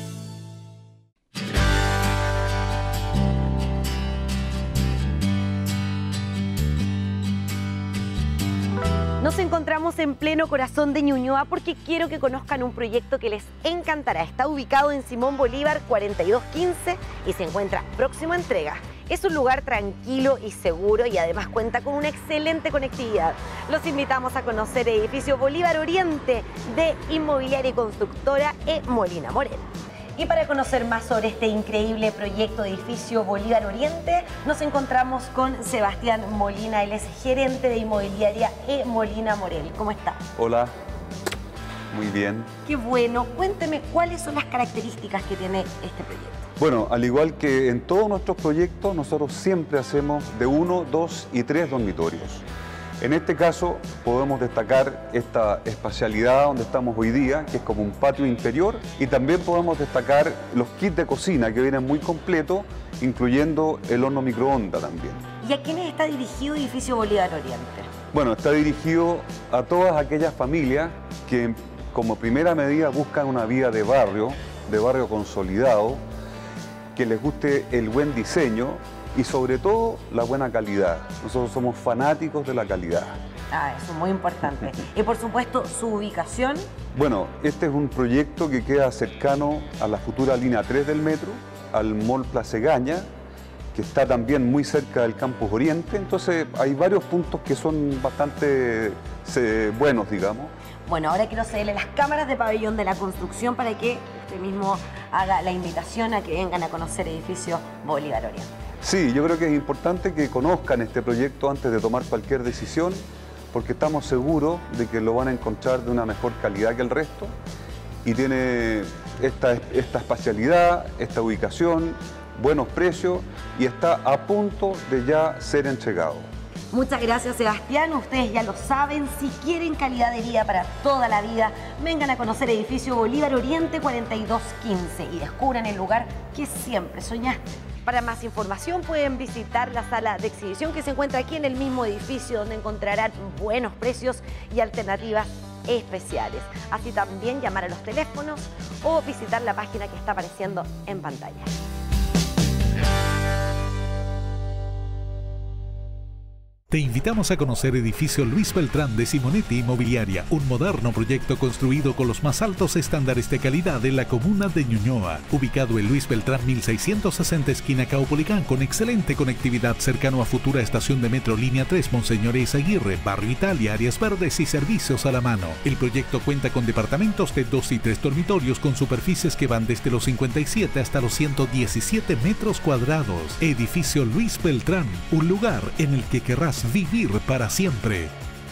Nos encontramos en pleno corazón de Ñuñoa porque quiero que conozcan un proyecto que les encantará. Está ubicado en Simón Bolívar 4215 y se encuentra próximo a entrega. Es un lugar tranquilo y seguro y además cuenta con una excelente conectividad. Los invitamos a conocer el edificio Bolívar Oriente de Inmobiliaria y Constructora E. Molina Morel. Y para conocer más sobre este increíble proyecto de edificio Bolívar Oriente, nos encontramos con Sebastián Molina, él es gerente de Inmobiliaria E. Molina Morel. ¿Cómo está? Hola, muy bien. Qué bueno. Cuénteme cuáles son las características que tiene este proyecto. Bueno, al igual que en todos nuestros proyectos, nosotros siempre hacemos de 1, 2 y 3 dormitorios. En este caso podemos destacar esta espacialidad donde estamos hoy día, que es como un patio interior, y también podemos destacar los kits de cocina que vienen muy completos, incluyendo el horno microondas también. ¿Y a quiénes está dirigido Edificio Bolívar Oriente? Bueno, está dirigido a todas aquellas familias que como primera medida buscan una vida de barrio consolidado, que les guste el buen diseño y sobre todo la buena calidad. Nosotros somos fanáticos de la calidad. Eso es muy importante. Y por supuesto, su ubicación. Bueno, este es un proyecto que queda cercano a la futura línea 3 del metro, al Mall Plaza Egaña, que está también muy cerca del Campus Oriente. Entonces hay varios puntos que son bastante buenos, digamos. Bueno, ahora quiero cederle las cámaras de pabellón de la construcción para que usted mismo haga la invitación a que vengan a conocer Edificio Bolívar Oriente. Sí, yo creo que es importante que conozcan este proyecto antes de tomar cualquier decisión, porque estamos seguros de que lo van a encontrar de una mejor calidad que el resto y tiene esta espacialidad, esta ubicación, buenos precios y está a punto de ya ser entregado. Muchas gracias, Sebastián. Ustedes ya lo saben, si quieren calidad de vida para toda la vida, vengan a conocer Edificio Bolívar Oriente 4215 y descubran el lugar que siempre soñaste. Para más información pueden visitar la sala de exhibición que se encuentra aquí en el mismo edificio, donde encontrarán buenos precios y alternativas especiales. Así también llamar a los teléfonos o visitar la página que está apareciendo en pantalla. Te invitamos a conocer Edificio Luis Beltrán de Simonetti Inmobiliaria, un moderno proyecto construido con los más altos estándares de calidad en la comuna de Ñuñoa. Ubicado en Luis Beltrán 1660 esquina Caupolicán, con excelente conectividad cercano a futura estación de metro línea 3 Monseñor Eizaguirre, Barrio Italia, áreas verdes y servicios a la mano. El proyecto cuenta con departamentos de 2 y 3 dormitorios con superficies que van desde los 57 hasta los 117 metros cuadrados. Edificio Luis Beltrán, un lugar en el que querrás vivir para siempre.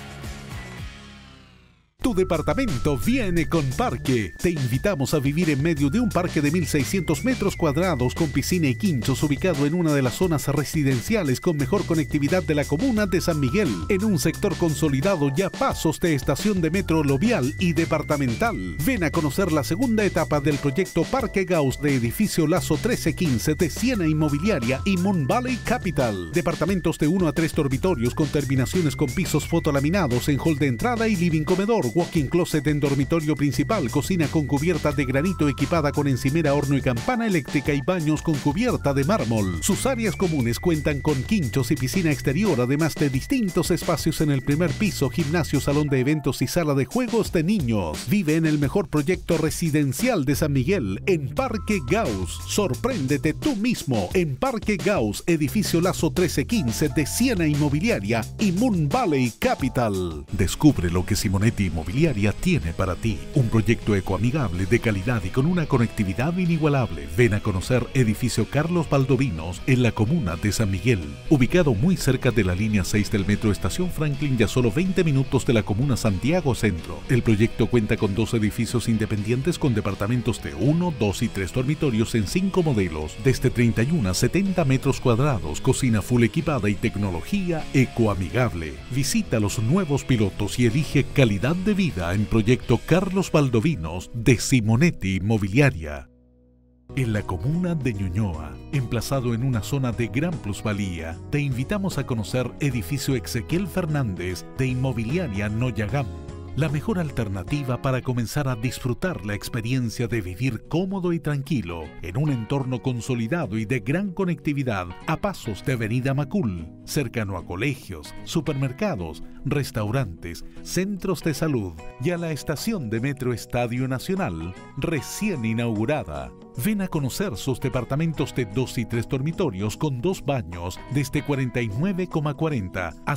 Tu departamento viene con parque. Te invitamos a vivir en medio de un parque de 1.600 metros cuadrados con piscina y quinchos, ubicado en una de las zonas residenciales con mejor conectividad de la comuna de San Miguel, en un sector consolidado ya pasos de estación de metro Lovial y departamental. Ven a conocer la segunda etapa del proyecto Parque Gauss de Edificio Lazo 1315 de Siena Inmobiliaria y Moon Valley Capital. Departamentos de 1 a 3 dormitorios con terminaciones con pisos fotolaminados en hall de entrada y living comedor, walk-in closet en dormitorio principal, cocina con cubierta de granito equipada con encimera, horno y campana eléctrica y baños con cubierta de mármol. Sus áreas comunes cuentan con quinchos y piscina exterior, además de distintos espacios en el primer piso, gimnasio, salón de eventos y sala de juegos de niños. Vive en el mejor proyecto residencial de San Miguel, en Parque Gauss. Sorpréndete tú mismo en Parque Gauss, Edificio Lazo 1315 de Siena Inmobiliaria y Moon Valley Capital. Descubre lo que Simonetti Inmobiliaria tiene para ti. Un proyecto ecoamigable, de calidad y con una conectividad inigualable. Ven a conocer Edificio Carlos Valdovinos en la comuna de San Miguel. Ubicado muy cerca de la línea 6 del metro Estación Franklin y a solo 20 minutos de la comuna Santiago Centro. El proyecto cuenta con 2 edificios independientes con departamentos de 1, 2 y 3 dormitorios en 5 modelos, desde 31 a 70 metros cuadrados, cocina full equipada y tecnología ecoamigable. Visita los nuevos pilotos y elige calidad de vida en Proyecto Carlos Valdovinos de Simonetti Inmobiliaria. En la comuna de Ñuñoa, emplazado en una zona de gran plusvalía, te invitamos a conocer Edificio Ezequiel Fernández de Inmobiliaria Noyagam. La mejor alternativa para comenzar a disfrutar la experiencia de vivir cómodo y tranquilo en un entorno consolidado y de gran conectividad a pasos de Avenida Macul, cercano a colegios, supermercados, restaurantes, centros de salud y a la estación de metro Estadio Nacional, recién inaugurada. Ven a conocer sus departamentos de 2 y 3 dormitorios con 2 baños desde 49,40 a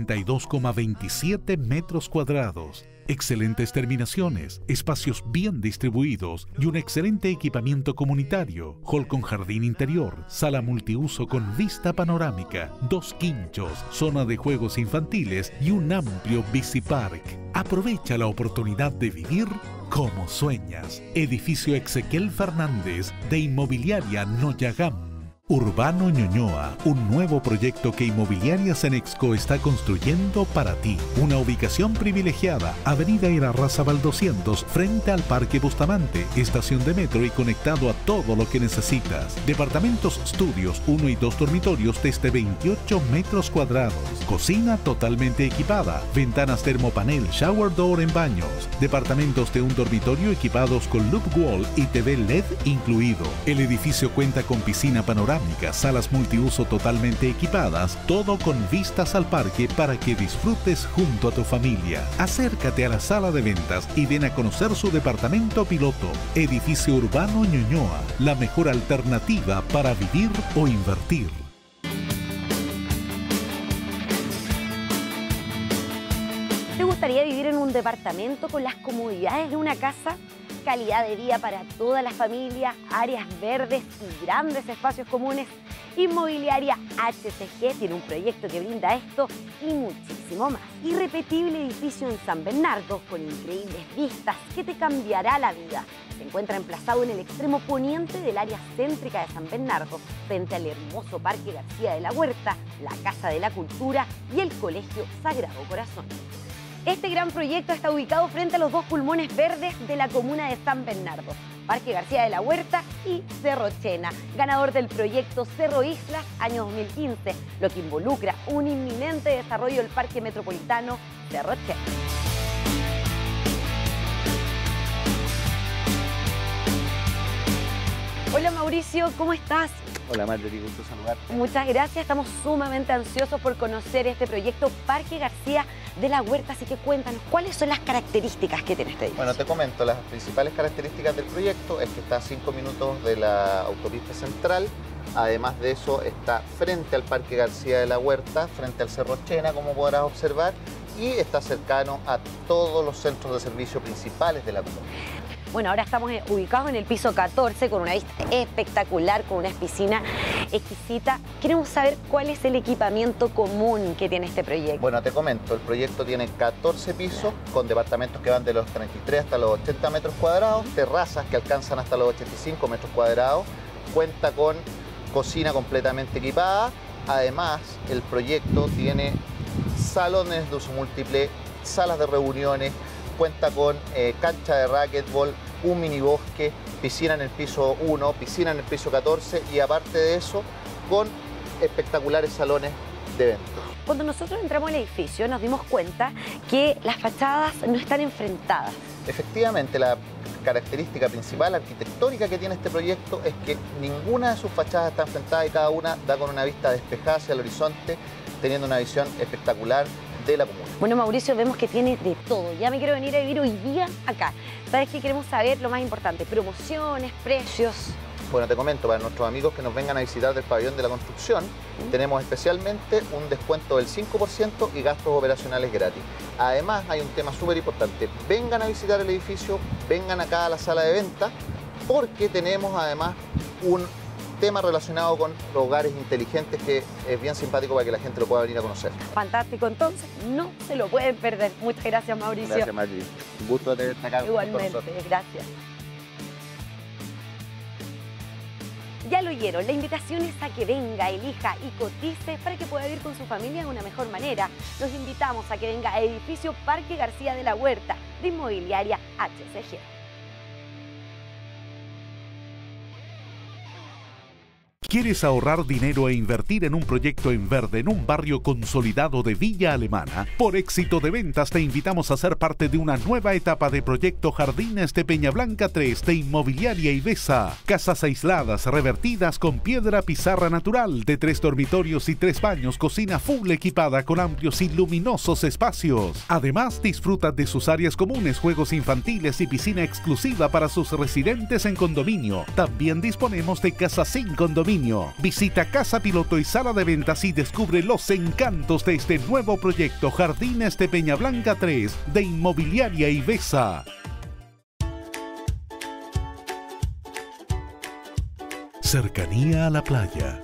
72,27 metros cuadrados. Excelentes terminaciones, espacios bien distribuidos y un excelente equipamiento comunitario. Hall con jardín interior, sala multiuso con vista panorámica, 2 quinchos, zona de juegos infantiles y un amplio bicipark. Aprovecha la oportunidad de vivir como sueñas. Edificio Ezequiel Fernández de Inmobiliaria Noyagam. Urbano Ñuñoa, un nuevo proyecto que Inmobiliaria Cenexco está construyendo para ti. Una ubicación privilegiada, Avenida Irarrázaval 200, frente al Parque Bustamante, estación de metro y conectado a todo lo que necesitas. Departamentos estudios, 1 y 2 dormitorios desde 28 metros cuadrados. Cocina totalmente equipada, ventanas termopanel, shower door en baños. Departamentos de un dormitorio equipados con loop wall y TV LED incluido. El edificio cuenta con piscina panorámica, salas multiuso totalmente equipadas, todo con vistas al parque para que disfrutes junto a tu familia. Acércate a la sala de ventas y ven a conocer su departamento piloto. Edificio Urbano Ñuñoa, la mejor alternativa para vivir o invertir. ¿Te gustaría vivir en un departamento con las comodidades de una casa? Calidad de vida para toda la familia, áreas verdes y grandes espacios comunes. Inmobiliaria HCG tiene un proyecto que brinda esto y muchísimo más. Irrepetible edificio en San Bernardo con increíbles vistas que te cambiará la vida. Se encuentra emplazado en el extremo poniente del área céntrica de San Bernardo, frente al hermoso Parque García de la Huerta, la Casa de la Cultura y el Colegio Sagrado Corazón. Este gran proyecto está ubicado frente a los 2 pulmones verdes de la comuna de San Bernardo, Parque García de la Huerta y Cerro Chena, ganador del proyecto Cerro Islas año 2015, lo que involucra un inminente desarrollo del Parque Metropolitano Cerro Chena. Hola Mauricio, ¿cómo estás? Hola Marjorie, gusto saludarte. Muchas gracias, estamos sumamente ansiosos por conocer este proyecto Parque García de la Huerta, así que cuéntanos, ¿cuáles son las características que tiene este edificio? Bueno, te comento, las principales características del proyecto es que está a 5 minutos de la autopista central, además de eso está frente al Parque García de la Huerta, frente al Cerro Chena, como podrás observar, y está cercano a todos los centros de servicio principales de la comuna. Bueno, ahora estamos ubicados en el piso 14 con una vista espectacular, con una piscina exquisita. Queremos saber cuál es el equipamiento común que tiene este proyecto. Bueno, te comento, el proyecto tiene 14 pisos con departamentos que van de los 33 hasta los 80 metros cuadrados, terrazas que alcanzan hasta los 85 metros cuadrados, cuenta con cocina completamente equipada. Además, el proyecto tiene salones de uso múltiple, salas de reuniones, cuenta con cancha de racquetball, un minibosque, piscina en el piso 1, piscina en el piso 14 y aparte de eso, con espectaculares salones de eventos. Cuando nosotros entramos al edificio nos dimos cuenta que las fachadas no están enfrentadas. Efectivamente, la característica principal arquitectónica que tiene este proyecto es que ninguna de sus fachadas está enfrentada y cada una da con una vista despejada hacia el horizonte, teniendo una visión espectacular de la comuna. Bueno, Mauricio, vemos que tiene de todo. Ya me quiero venir a vivir hoy día acá. ¿Sabes qué? Queremos saber lo más importante, promociones, precios. Bueno, te comento, para nuestros amigos que nos vengan a visitar del pabellón de la construcción, tenemos especialmente un descuento del 5% y gastos operacionales gratis. Además, hay un tema súper importante. Vengan a visitar el edificio, vengan acá a la sala de venta, porque tenemos además un tema relacionado con los hogares inteligentes que es bien simpático para que la gente lo pueda venir a conocer. Fantástico, entonces no se lo pueden perder. Muchas gracias, Mauricio. Gracias, Maggi. Un gusto de tenerte acá. Igualmente, gracias. Ya lo oyeron, la invitación es a que venga, elija y cotice para que pueda vivir con su familia de una mejor manera. Los invitamos a que venga a Edificio Parque García de la Huerta de Inmobiliaria HCG. ¿Quieres ahorrar dinero e invertir en un proyecto en verde en un barrio consolidado de Villa Alemana? Por Éxito de Ventas te invitamos a ser parte de una nueva etapa de Proyecto Jardines de Peñablanca 3 de Inmobiliaria Ivesa. Casas aisladas, revertidas con piedra pizarra natural, de 3 dormitorios y 3 baños, cocina full equipada con amplios y luminosos espacios. Además, disfruta de sus áreas comunes, juegos infantiles y piscina exclusiva para sus residentes en condominio. También disponemos de casas sin condominio. Visita Casa Piloto y Sala de Ventas y descubre los encantos de este nuevo proyecto Jardines de Peñablanca 3 de Inmobiliaria Ivesa. Cercanía a la playa.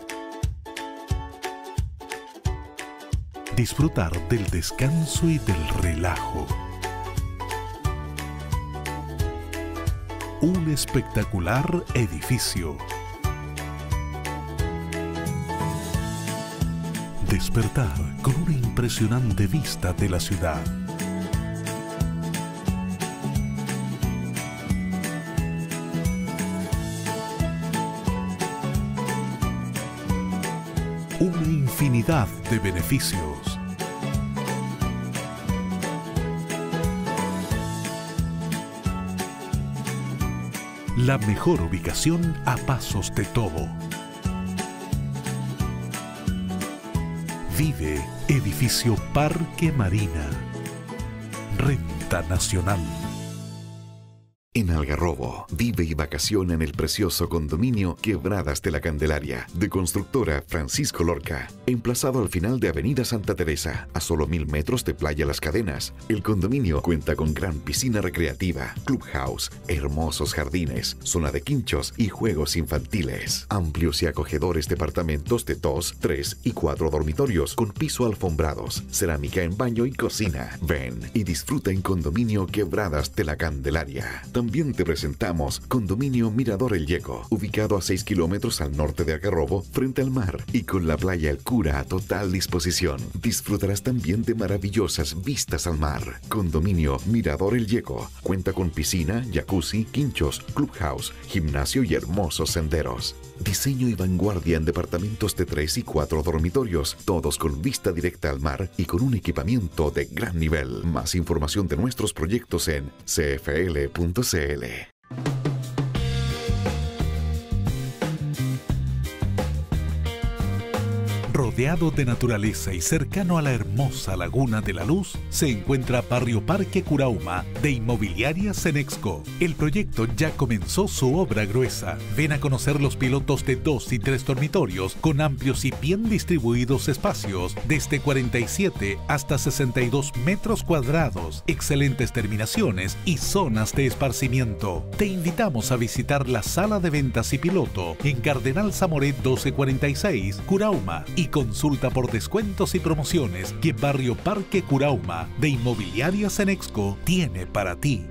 Disfrutar del descanso y del relajo. Un espectacular edificio. despertar con una impresionante vista de la ciudad. Una infinidad de beneficios. La mejor ubicación a pasos de todo. Vive Edificio Parque Marina. Renta Nacional. En Algarrobo, vive y vacaciona en el precioso condominio Quebradas de la Candelaria, de constructora Francisco Lorca, emplazado al final de Avenida Santa Teresa, a solo 1000 metros de Playa Las Cadenas. El condominio cuenta con gran piscina recreativa, clubhouse, hermosos jardines, zona de quinchos y juegos infantiles. Amplios y acogedores departamentos de 2, 3 y 4 dormitorios con piso alfombrados, cerámica en baño y cocina. Ven y disfruta en condominio Quebradas de la Candelaria. También te presentamos Condominio Mirador El Yeco, ubicado a 6 kilómetros al norte de Algarrobo, frente al mar y con la playa El Cura a total disposición. Disfrutarás también de maravillosas vistas al mar. Condominio Mirador El Yeco cuenta con piscina, jacuzzi, quinchos, clubhouse, gimnasio y hermosos senderos. Diseño y vanguardia en departamentos de 3 y 4 dormitorios, todos con vista directa al mar y con un equipamiento de gran nivel. Más información de nuestros proyectos en cfl.cl. Rodeado de naturaleza y cercano a la hermosa Laguna de la Luz, se encuentra Barrio Parque Curauma de Inmobiliaria Cenexco. El proyecto ya comenzó su obra gruesa. Ven a conocer los pilotos de 2 y 3 dormitorios con amplios y bien distribuidos espacios, desde 47 hasta 62 metros cuadrados, excelentes terminaciones y zonas de esparcimiento. Te invitamos a visitar la sala de ventas y piloto en Cardenal Zamoré 1246, Curauma, y consulta por descuentos y promociones que Barrio Parque Curauma de Inmobiliaria Cenexco tiene para ti.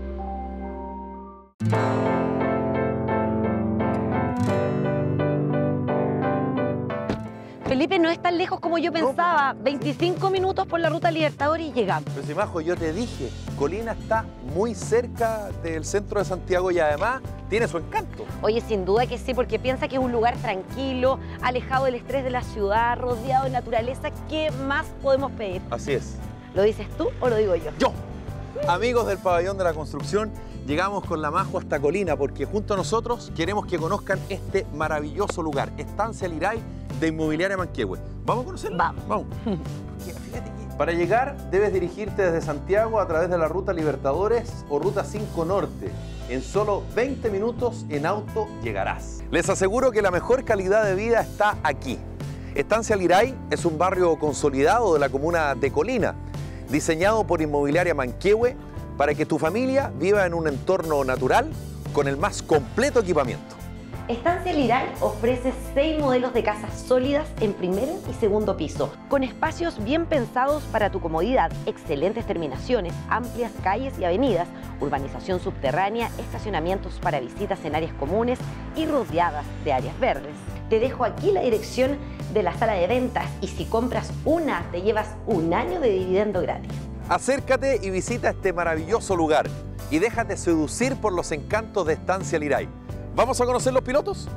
Felipe, no es tan lejos como yo pensaba. 25 minutos por la ruta Libertadores y llegamos. Pero si, Majo, yo te dije, Colina está muy cerca del centro de Santiago y además tiene su encanto. Oye, sin duda que sí, porque piensa que es un lugar tranquilo, alejado del estrés de la ciudad, rodeado de naturaleza. ¿Qué más podemos pedir? Así es. ¿Lo dices tú o lo digo yo? Yo. Amigos del Pabellón de la Construcción, llegamos con la Majo hasta Colina porque junto a nosotros queremos que conozcan este maravilloso lugar, Estancia Liray de Inmobiliaria Manquehue. ¿Vamos a conocerlo? Vamos. Fíjate que para llegar debes dirigirte desde Santiago a través de la Ruta Libertadores o Ruta 5 Norte. En solo 20 minutos en auto llegarás. Les aseguro que la mejor calidad de vida está aquí. Estancia Liray es un barrio consolidado de la comuna de Colina, diseñado por Inmobiliaria Manquehue para que tu familia viva en un entorno natural con el más completo equipamiento. Estancia Liray ofrece 6 modelos de casas sólidas en primer y segundo piso, con espacios bien pensados para tu comodidad, excelentes terminaciones, amplias calles y avenidas, urbanización subterránea, estacionamientos para visitas en áreas comunes y rodeadas de áreas verdes. Te dejo aquí la dirección de la sala de ventas y si compras una, te llevas 1 año de dividendo gratis. Acércate y visita este maravilloso lugar y déjate seducir por los encantos de Estancia Liray. ¿Vamos a conocer los pilotos?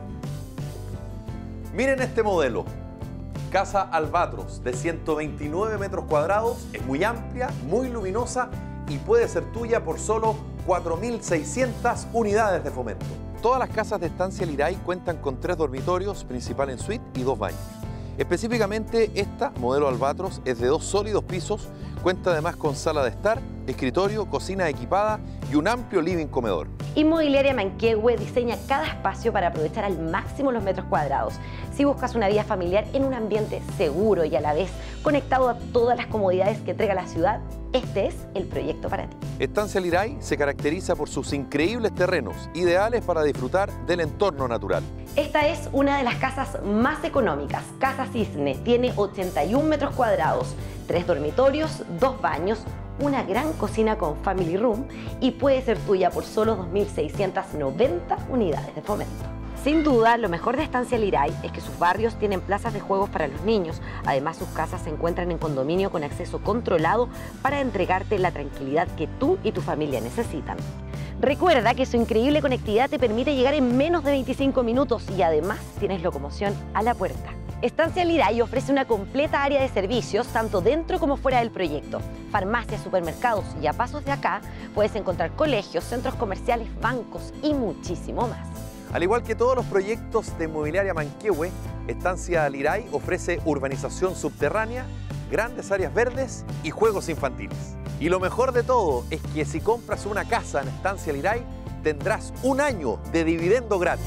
Miren este modelo. Casa Albatros de 129 metros cuadrados, es muy amplia, muy luminosa y puede ser tuya por solo 4.600 unidades de fomento. Todas las casas de Estancia Liray cuentan con 3 dormitorios, principal en suite y 2 baños. Específicamente esta, modelo Albatros, es de 2 sólidos pisos, cuenta además con sala de estar, escritorio, cocina equipada y un amplio living comedor. Inmobiliaria Manquehue diseña cada espacio para aprovechar al máximo los metros cuadrados. Si buscas una vida familiar en un ambiente seguro y a la vez conectado a todas las comodidades que entrega la ciudad, este es el proyecto para ti. Estancia Liray se caracteriza por sus increíbles terrenos, ideales para disfrutar del entorno natural. Esta es una de las casas más económicas, Casa Cisne. Tiene 81 metros cuadrados, 3 dormitorios, 2 baños, una gran cocina con family room y puede ser tuya por solo 2.690 unidades de fomento. Sin duda, lo mejor de Estancia Liray es que sus barrios tienen plazas de juegos para los niños. Además, sus casas se encuentran en condominio con acceso controlado para entregarte la tranquilidad que tú y tu familia necesitan. Recuerda que su increíble conectividad te permite llegar en menos de 25 minutos y además tienes locomoción a la puerta. Estancia Liray ofrece una completa área de servicios tanto dentro como fuera del proyecto. Farmacias, supermercados y a pasos de acá puedes encontrar colegios, centros comerciales, bancos y muchísimo más. Al igual que todos los proyectos de Inmobiliaria Manquehue, Estancia Liray ofrece urbanización subterránea, grandes áreas verdes y juegos infantiles. Y lo mejor de todo es que si compras una casa en Estancia Liray, tendrás un año de dividendo gratis.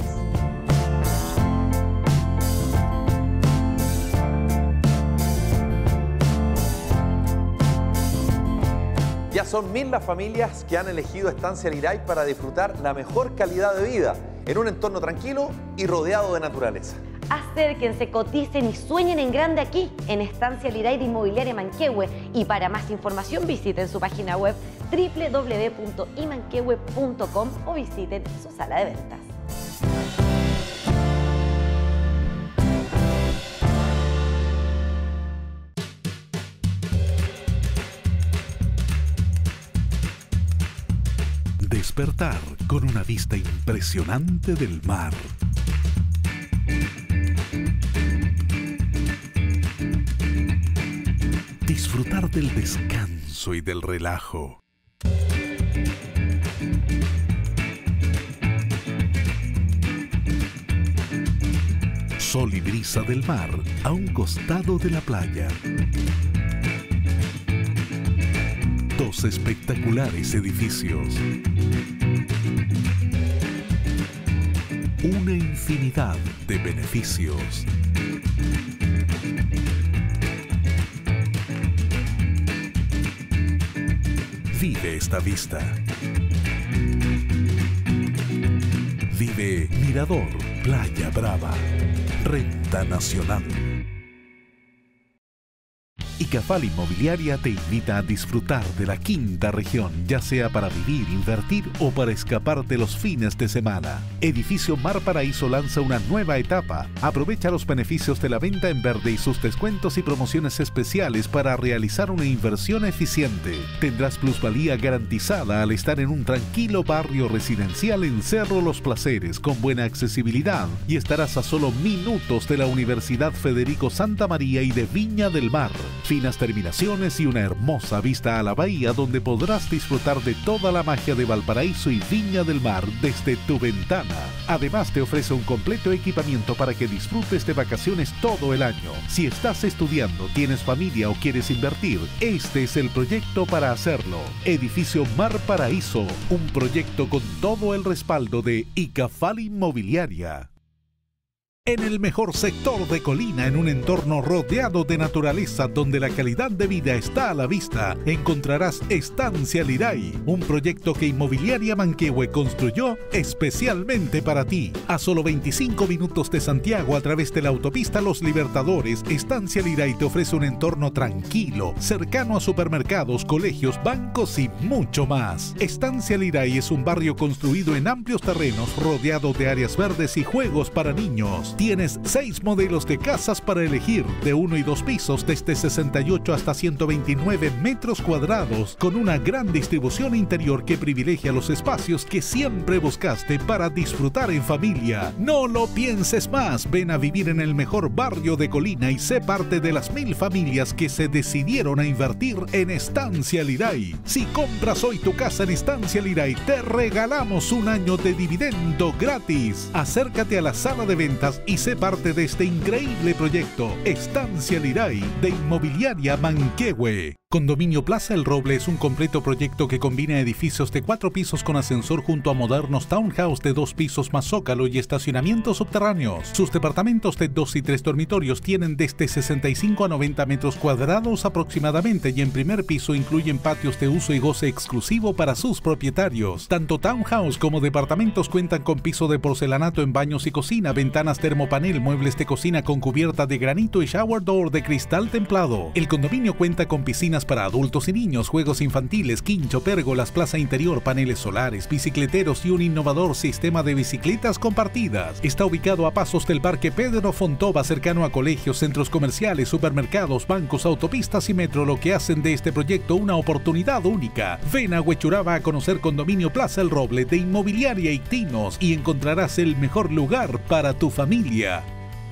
Ya son 1000 las familias que han elegido Estancia Liray para disfrutar la mejor calidad de vida en un entorno tranquilo y rodeado de naturaleza. Acérquense, coticen y sueñen en grande aquí, en Estancia Liray de Inmobiliaria Manquehue. Y para más información visiten su página web www.imanquehue.com o visiten su sala de ventas. Despertar con una vista impresionante del mar. Disfrutar del descanso y del relajo. Sol y brisa del mar a un costado de la playa. Dos espectaculares edificios. Una infinidad de beneficios. Vive esta vista. Vive Mirador Playa Brava. Renta Nacional. Icafal Inmobiliaria te invita a disfrutar de la quinta región, ya sea para vivir, invertir o para escaparte los fines de semana. Edificio Mar Paraíso lanza una nueva etapa. Aprovecha los beneficios de la venta en verde y sus descuentos y promociones especiales para realizar una inversión eficiente. Tendrás plusvalía garantizada al estar en un tranquilo barrio residencial en Cerro Los Placeres con buena accesibilidad y estarás a solo minutos de la Universidad Federico Santa María y de Viña del Mar. Finas terminaciones y una hermosa vista a la bahía donde podrás disfrutar de toda la magia de Valparaíso y Viña del Mar desde tu ventana. Además te ofrece un completo equipamiento para que disfrutes de vacaciones todo el año. Si estás estudiando, tienes familia o quieres invertir, este es el proyecto para hacerlo. Edificio Mar Paraíso, un proyecto con todo el respaldo de Icafal Inmobiliaria. En el mejor sector de Colina, en un entorno rodeado de naturaleza donde la calidad de vida está a la vista, encontrarás Estancia Liray, un proyecto que Inmobiliaria Manquehue construyó especialmente para ti. A solo 25 minutos de Santiago a través de la autopista Los Libertadores, Estancia Liray te ofrece un entorno tranquilo, cercano a supermercados, colegios, bancos y mucho más. Estancia Liray es un barrio construido en amplios terrenos rodeado de áreas verdes y juegos para niños. Tienes 6 modelos de casas para elegir, de 1 y 2 pisos desde 68 hasta 129 metros cuadrados, con una gran distribución interior que privilegia los espacios que siempre buscaste para disfrutar en familia. No lo pienses más, ven a vivir en el mejor barrio de Colina y sé parte de las 1000 familias que se decidieron a invertir en Estancia Liray. Si compras hoy tu casa en Estancia Liray, te regalamos un año de dividendo gratis. Acércate a la sala de ventas y sé parte de este increíble proyecto. Estancia Liray de Inmobiliaria Manquehue. Condominio Plaza El Roble es un completo proyecto que combina edificios de 4 pisos con ascensor junto a modernos townhouse de 2 pisos más zócalo y estacionamientos subterráneos. Sus departamentos de 2 y 3 dormitorios tienen desde 65 a 90 metros cuadrados aproximadamente y en primer piso incluyen patios de uso y goce exclusivo para sus propietarios. Tanto townhouse como departamentos cuentan con piso de porcelanato en baños y cocina, ventanas de Termopanel, muebles de cocina con cubierta de granito y shower door de cristal templado. El condominio cuenta con piscinas para adultos y niños, juegos infantiles, quincho, pérgolas, plaza interior, paneles solares, bicicleteros y un innovador sistema de bicicletas compartidas. Está ubicado a pasos del Parque Pedro Fontova, cercano a colegios, centros comerciales, supermercados, bancos, autopistas y metro, lo que hacen de este proyecto una oportunidad única. Ven a Huechuraba a conocer Condominio Plaza El Roble de Inmobiliaria Ictinos y encontrarás el mejor lugar para tu familia.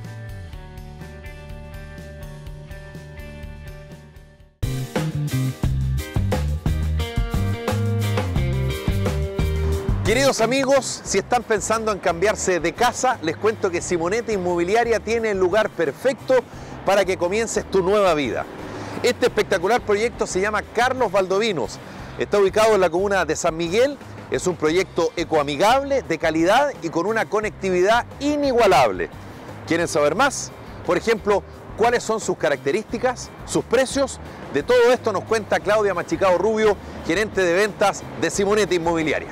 Queridos amigos, si están pensando en cambiarse de casa, les cuento que Simonetta Inmobiliaria tiene el lugar perfecto para que comiences tu nueva vida. Este espectacular proyecto se llama Carlos Valdovinos. Está ubicado en la comuna de San Miguel. Es un proyecto ecoamigable, de calidad y con una conectividad inigualable. ¿Quieren saber más? Por ejemplo, ¿cuáles son sus características, sus precios? De todo esto nos cuenta Claudia Machicao Rubio, gerente de ventas de Simonetta Inmobiliaria.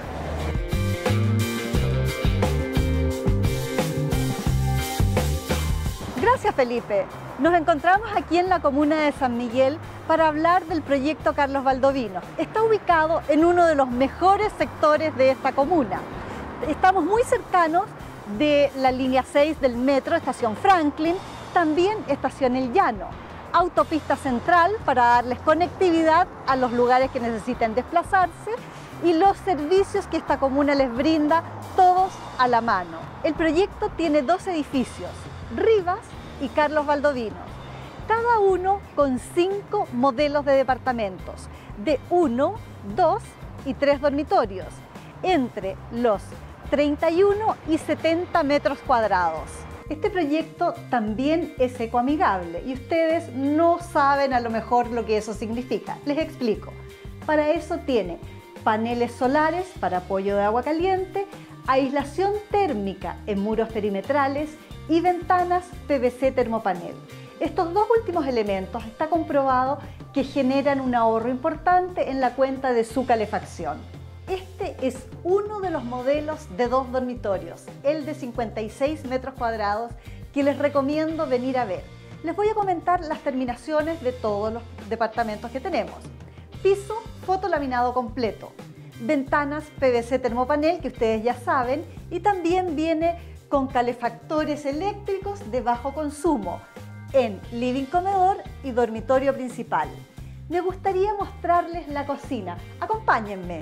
Gracias, Felipe. Nos encontramos aquí en la comuna de San Miguel para hablar del proyecto Carlos Valdovinos. Está ubicado en uno de los mejores sectores de esta comuna. Estamos muy cercanos de la línea 6 del metro, estación Franklin, también estación El Llano, autopista central para darles conectividad a los lugares que necesiten desplazarse y los servicios que esta comuna les brinda, todos a la mano. El proyecto tiene 2 edificios, Rivas y Carlos Valdovinos, cada uno con 5 modelos de departamentos de 1, 2 y 3 dormitorios, entre los 31 y 70 metros cuadrados. Este proyecto también es ecoamigable y ustedes no saben a lo mejor lo que eso significa. Les explico. Para eso tiene paneles solares para apoyo de agua caliente, aislación térmica en muros perimetrales y ventanas PVC termopanel. Estos 2 últimos elementos está comprobado que generan un ahorro importante en la cuenta de su calefacción. Este es uno de los modelos de 2 dormitorios, el de 56 metros cuadrados, que les recomiendo venir a ver. Les voy a comentar las terminaciones de todos los departamentos que tenemos. Piso fotolaminado completo, ventanas PVC termopanel que ustedes ya saben, y también viene con calefactores eléctricos de bajo consumo en living comedor y dormitorio principal. Me gustaría mostrarles la cocina. Acompáñenme.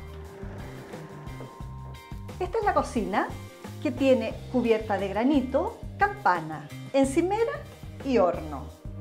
Esta es la cocina, que tiene cubierta de granito, campana, encimera y horno.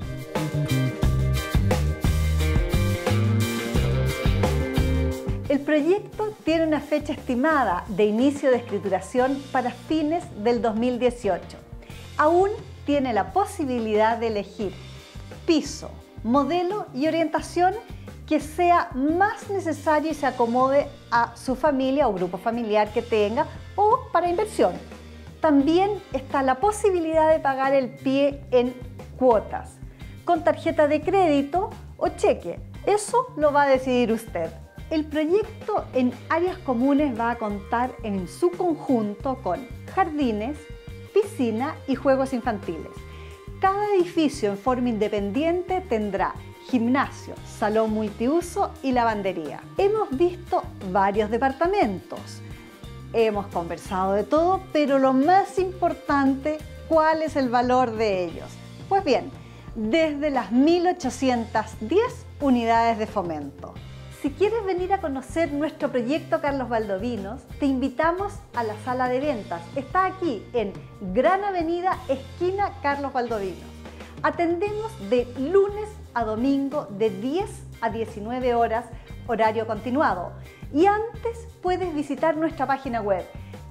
El proyecto tiene una fecha estimada de inicio de escrituración para fines del 2018. Aún tiene la posibilidad de elegir piso, modelo y orientación que sea más necesario y se acomode a su familia o grupo familiar que tenga o para inversión. También está la posibilidad de pagar el pie en cuotas, con tarjeta de crédito o cheque. Eso lo va a decidir usted. El proyecto en áreas comunes va a contar en su conjunto con jardines, piscina y juegos infantiles. Cada edificio en forma independiente tendrá gimnasio, salón multiuso y lavandería. Hemos visto varios departamentos, hemos conversado de todo, pero lo más importante, ¿cuál es el valor de ellos? Pues bien, desde las 1.810 unidades de fomento. Si quieres venir a conocer nuestro proyecto Carlos Valdovinos, te invitamos a la sala de ventas. Está aquí en Gran Avenida, esquina Carlos Valdovinos. Atendemos de lunes a domingo de 10 a 19 horas, horario continuado. Y antes puedes visitar nuestra página web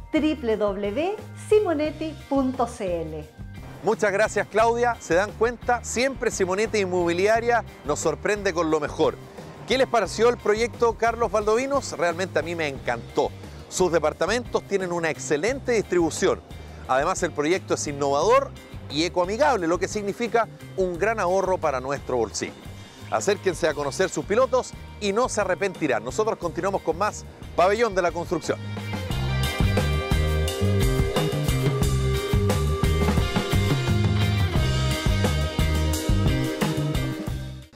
www.simonetti.cl. Muchas gracias, Claudia. Se dan cuenta, siempre Simonetta Inmobiliaria nos sorprende con lo mejor. ¿Qué les pareció el proyecto Carlos Valdovinos? Realmente a mí me encantó. Sus departamentos tienen una excelente distribución. Además, el proyecto es innovador y ecoamigable, lo que significa un gran ahorro para nuestro bolsillo. Acérquense a conocer sus pilotos y no se arrepentirán. Nosotros continuamos con más Pabellón de la Construcción.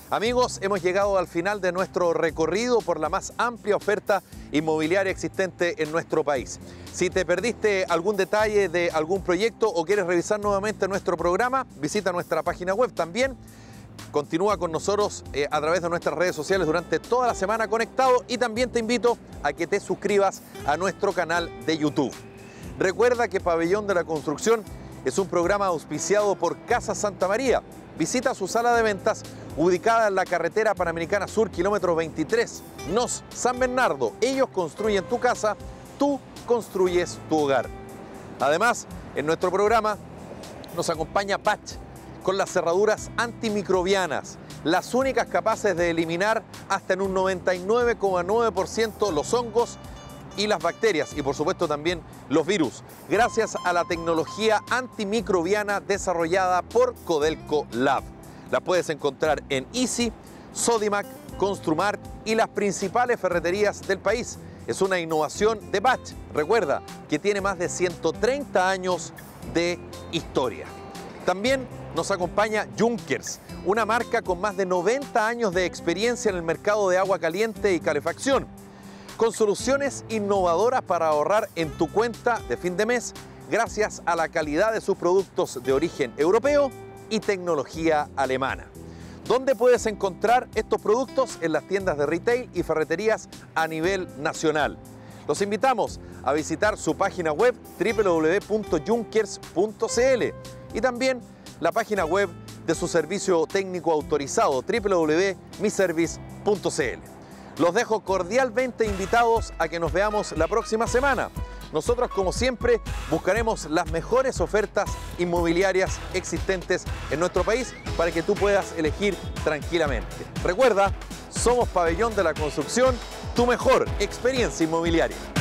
Amigos, hemos llegado al final de nuestro recorrido por la más amplia oferta inmobiliaria existente en nuestro país. Si te perdiste algún detalle de algún proyecto o quieres revisar nuevamente nuestro programa, visita nuestra página web también. Continúa con nosotros a través de nuestras redes sociales durante toda la semana conectado y también te invito a que te suscribas a nuestro canal de YouTube. Recuerda que Pabellón de la Construcción es un programa auspiciado por Casa Santa María. Visita su sala de ventas ubicada en la carretera Panamericana Sur, kilómetro 23, Nos, San Bernardo. Ellos construyen tu casa, tú construyes tu hogar. Además, en nuestro programa nos acompaña Patch con las cerraduras antimicrobianas, las únicas capaces de eliminar hasta en un 99,9% los hongos y las bacterias y por supuesto también los virus, gracias a la tecnología antimicrobiana desarrollada por Codelco Lab. La puedes encontrar en Easy, Sodimac, Construmart y las principales ferreterías del país. Es una innovación de Patch. Recuerda que tiene más de 130 años de historia. También nos acompaña Junkers, una marca con más de 90 años de experiencia en el mercado de agua caliente y calefacción, con soluciones innovadoras para ahorrar en tu cuenta de fin de mes gracias a la calidad de sus productos de origen europeo y tecnología alemana. ¿Dónde puedes encontrar estos productos? En las tiendas de retail y ferreterías a nivel nacional. Los invitamos a visitar su página web www.junkers.cl y también la página web de su servicio técnico autorizado www.miservice.cl. Los dejo cordialmente invitados a que nos veamos la próxima semana. Nosotros, como siempre, buscaremos las mejores ofertas inmobiliarias existentes en nuestro país para que tú puedas elegir tranquilamente. Recuerda, somos Pabellón de la Construcción, tu mejor experiencia inmobiliaria.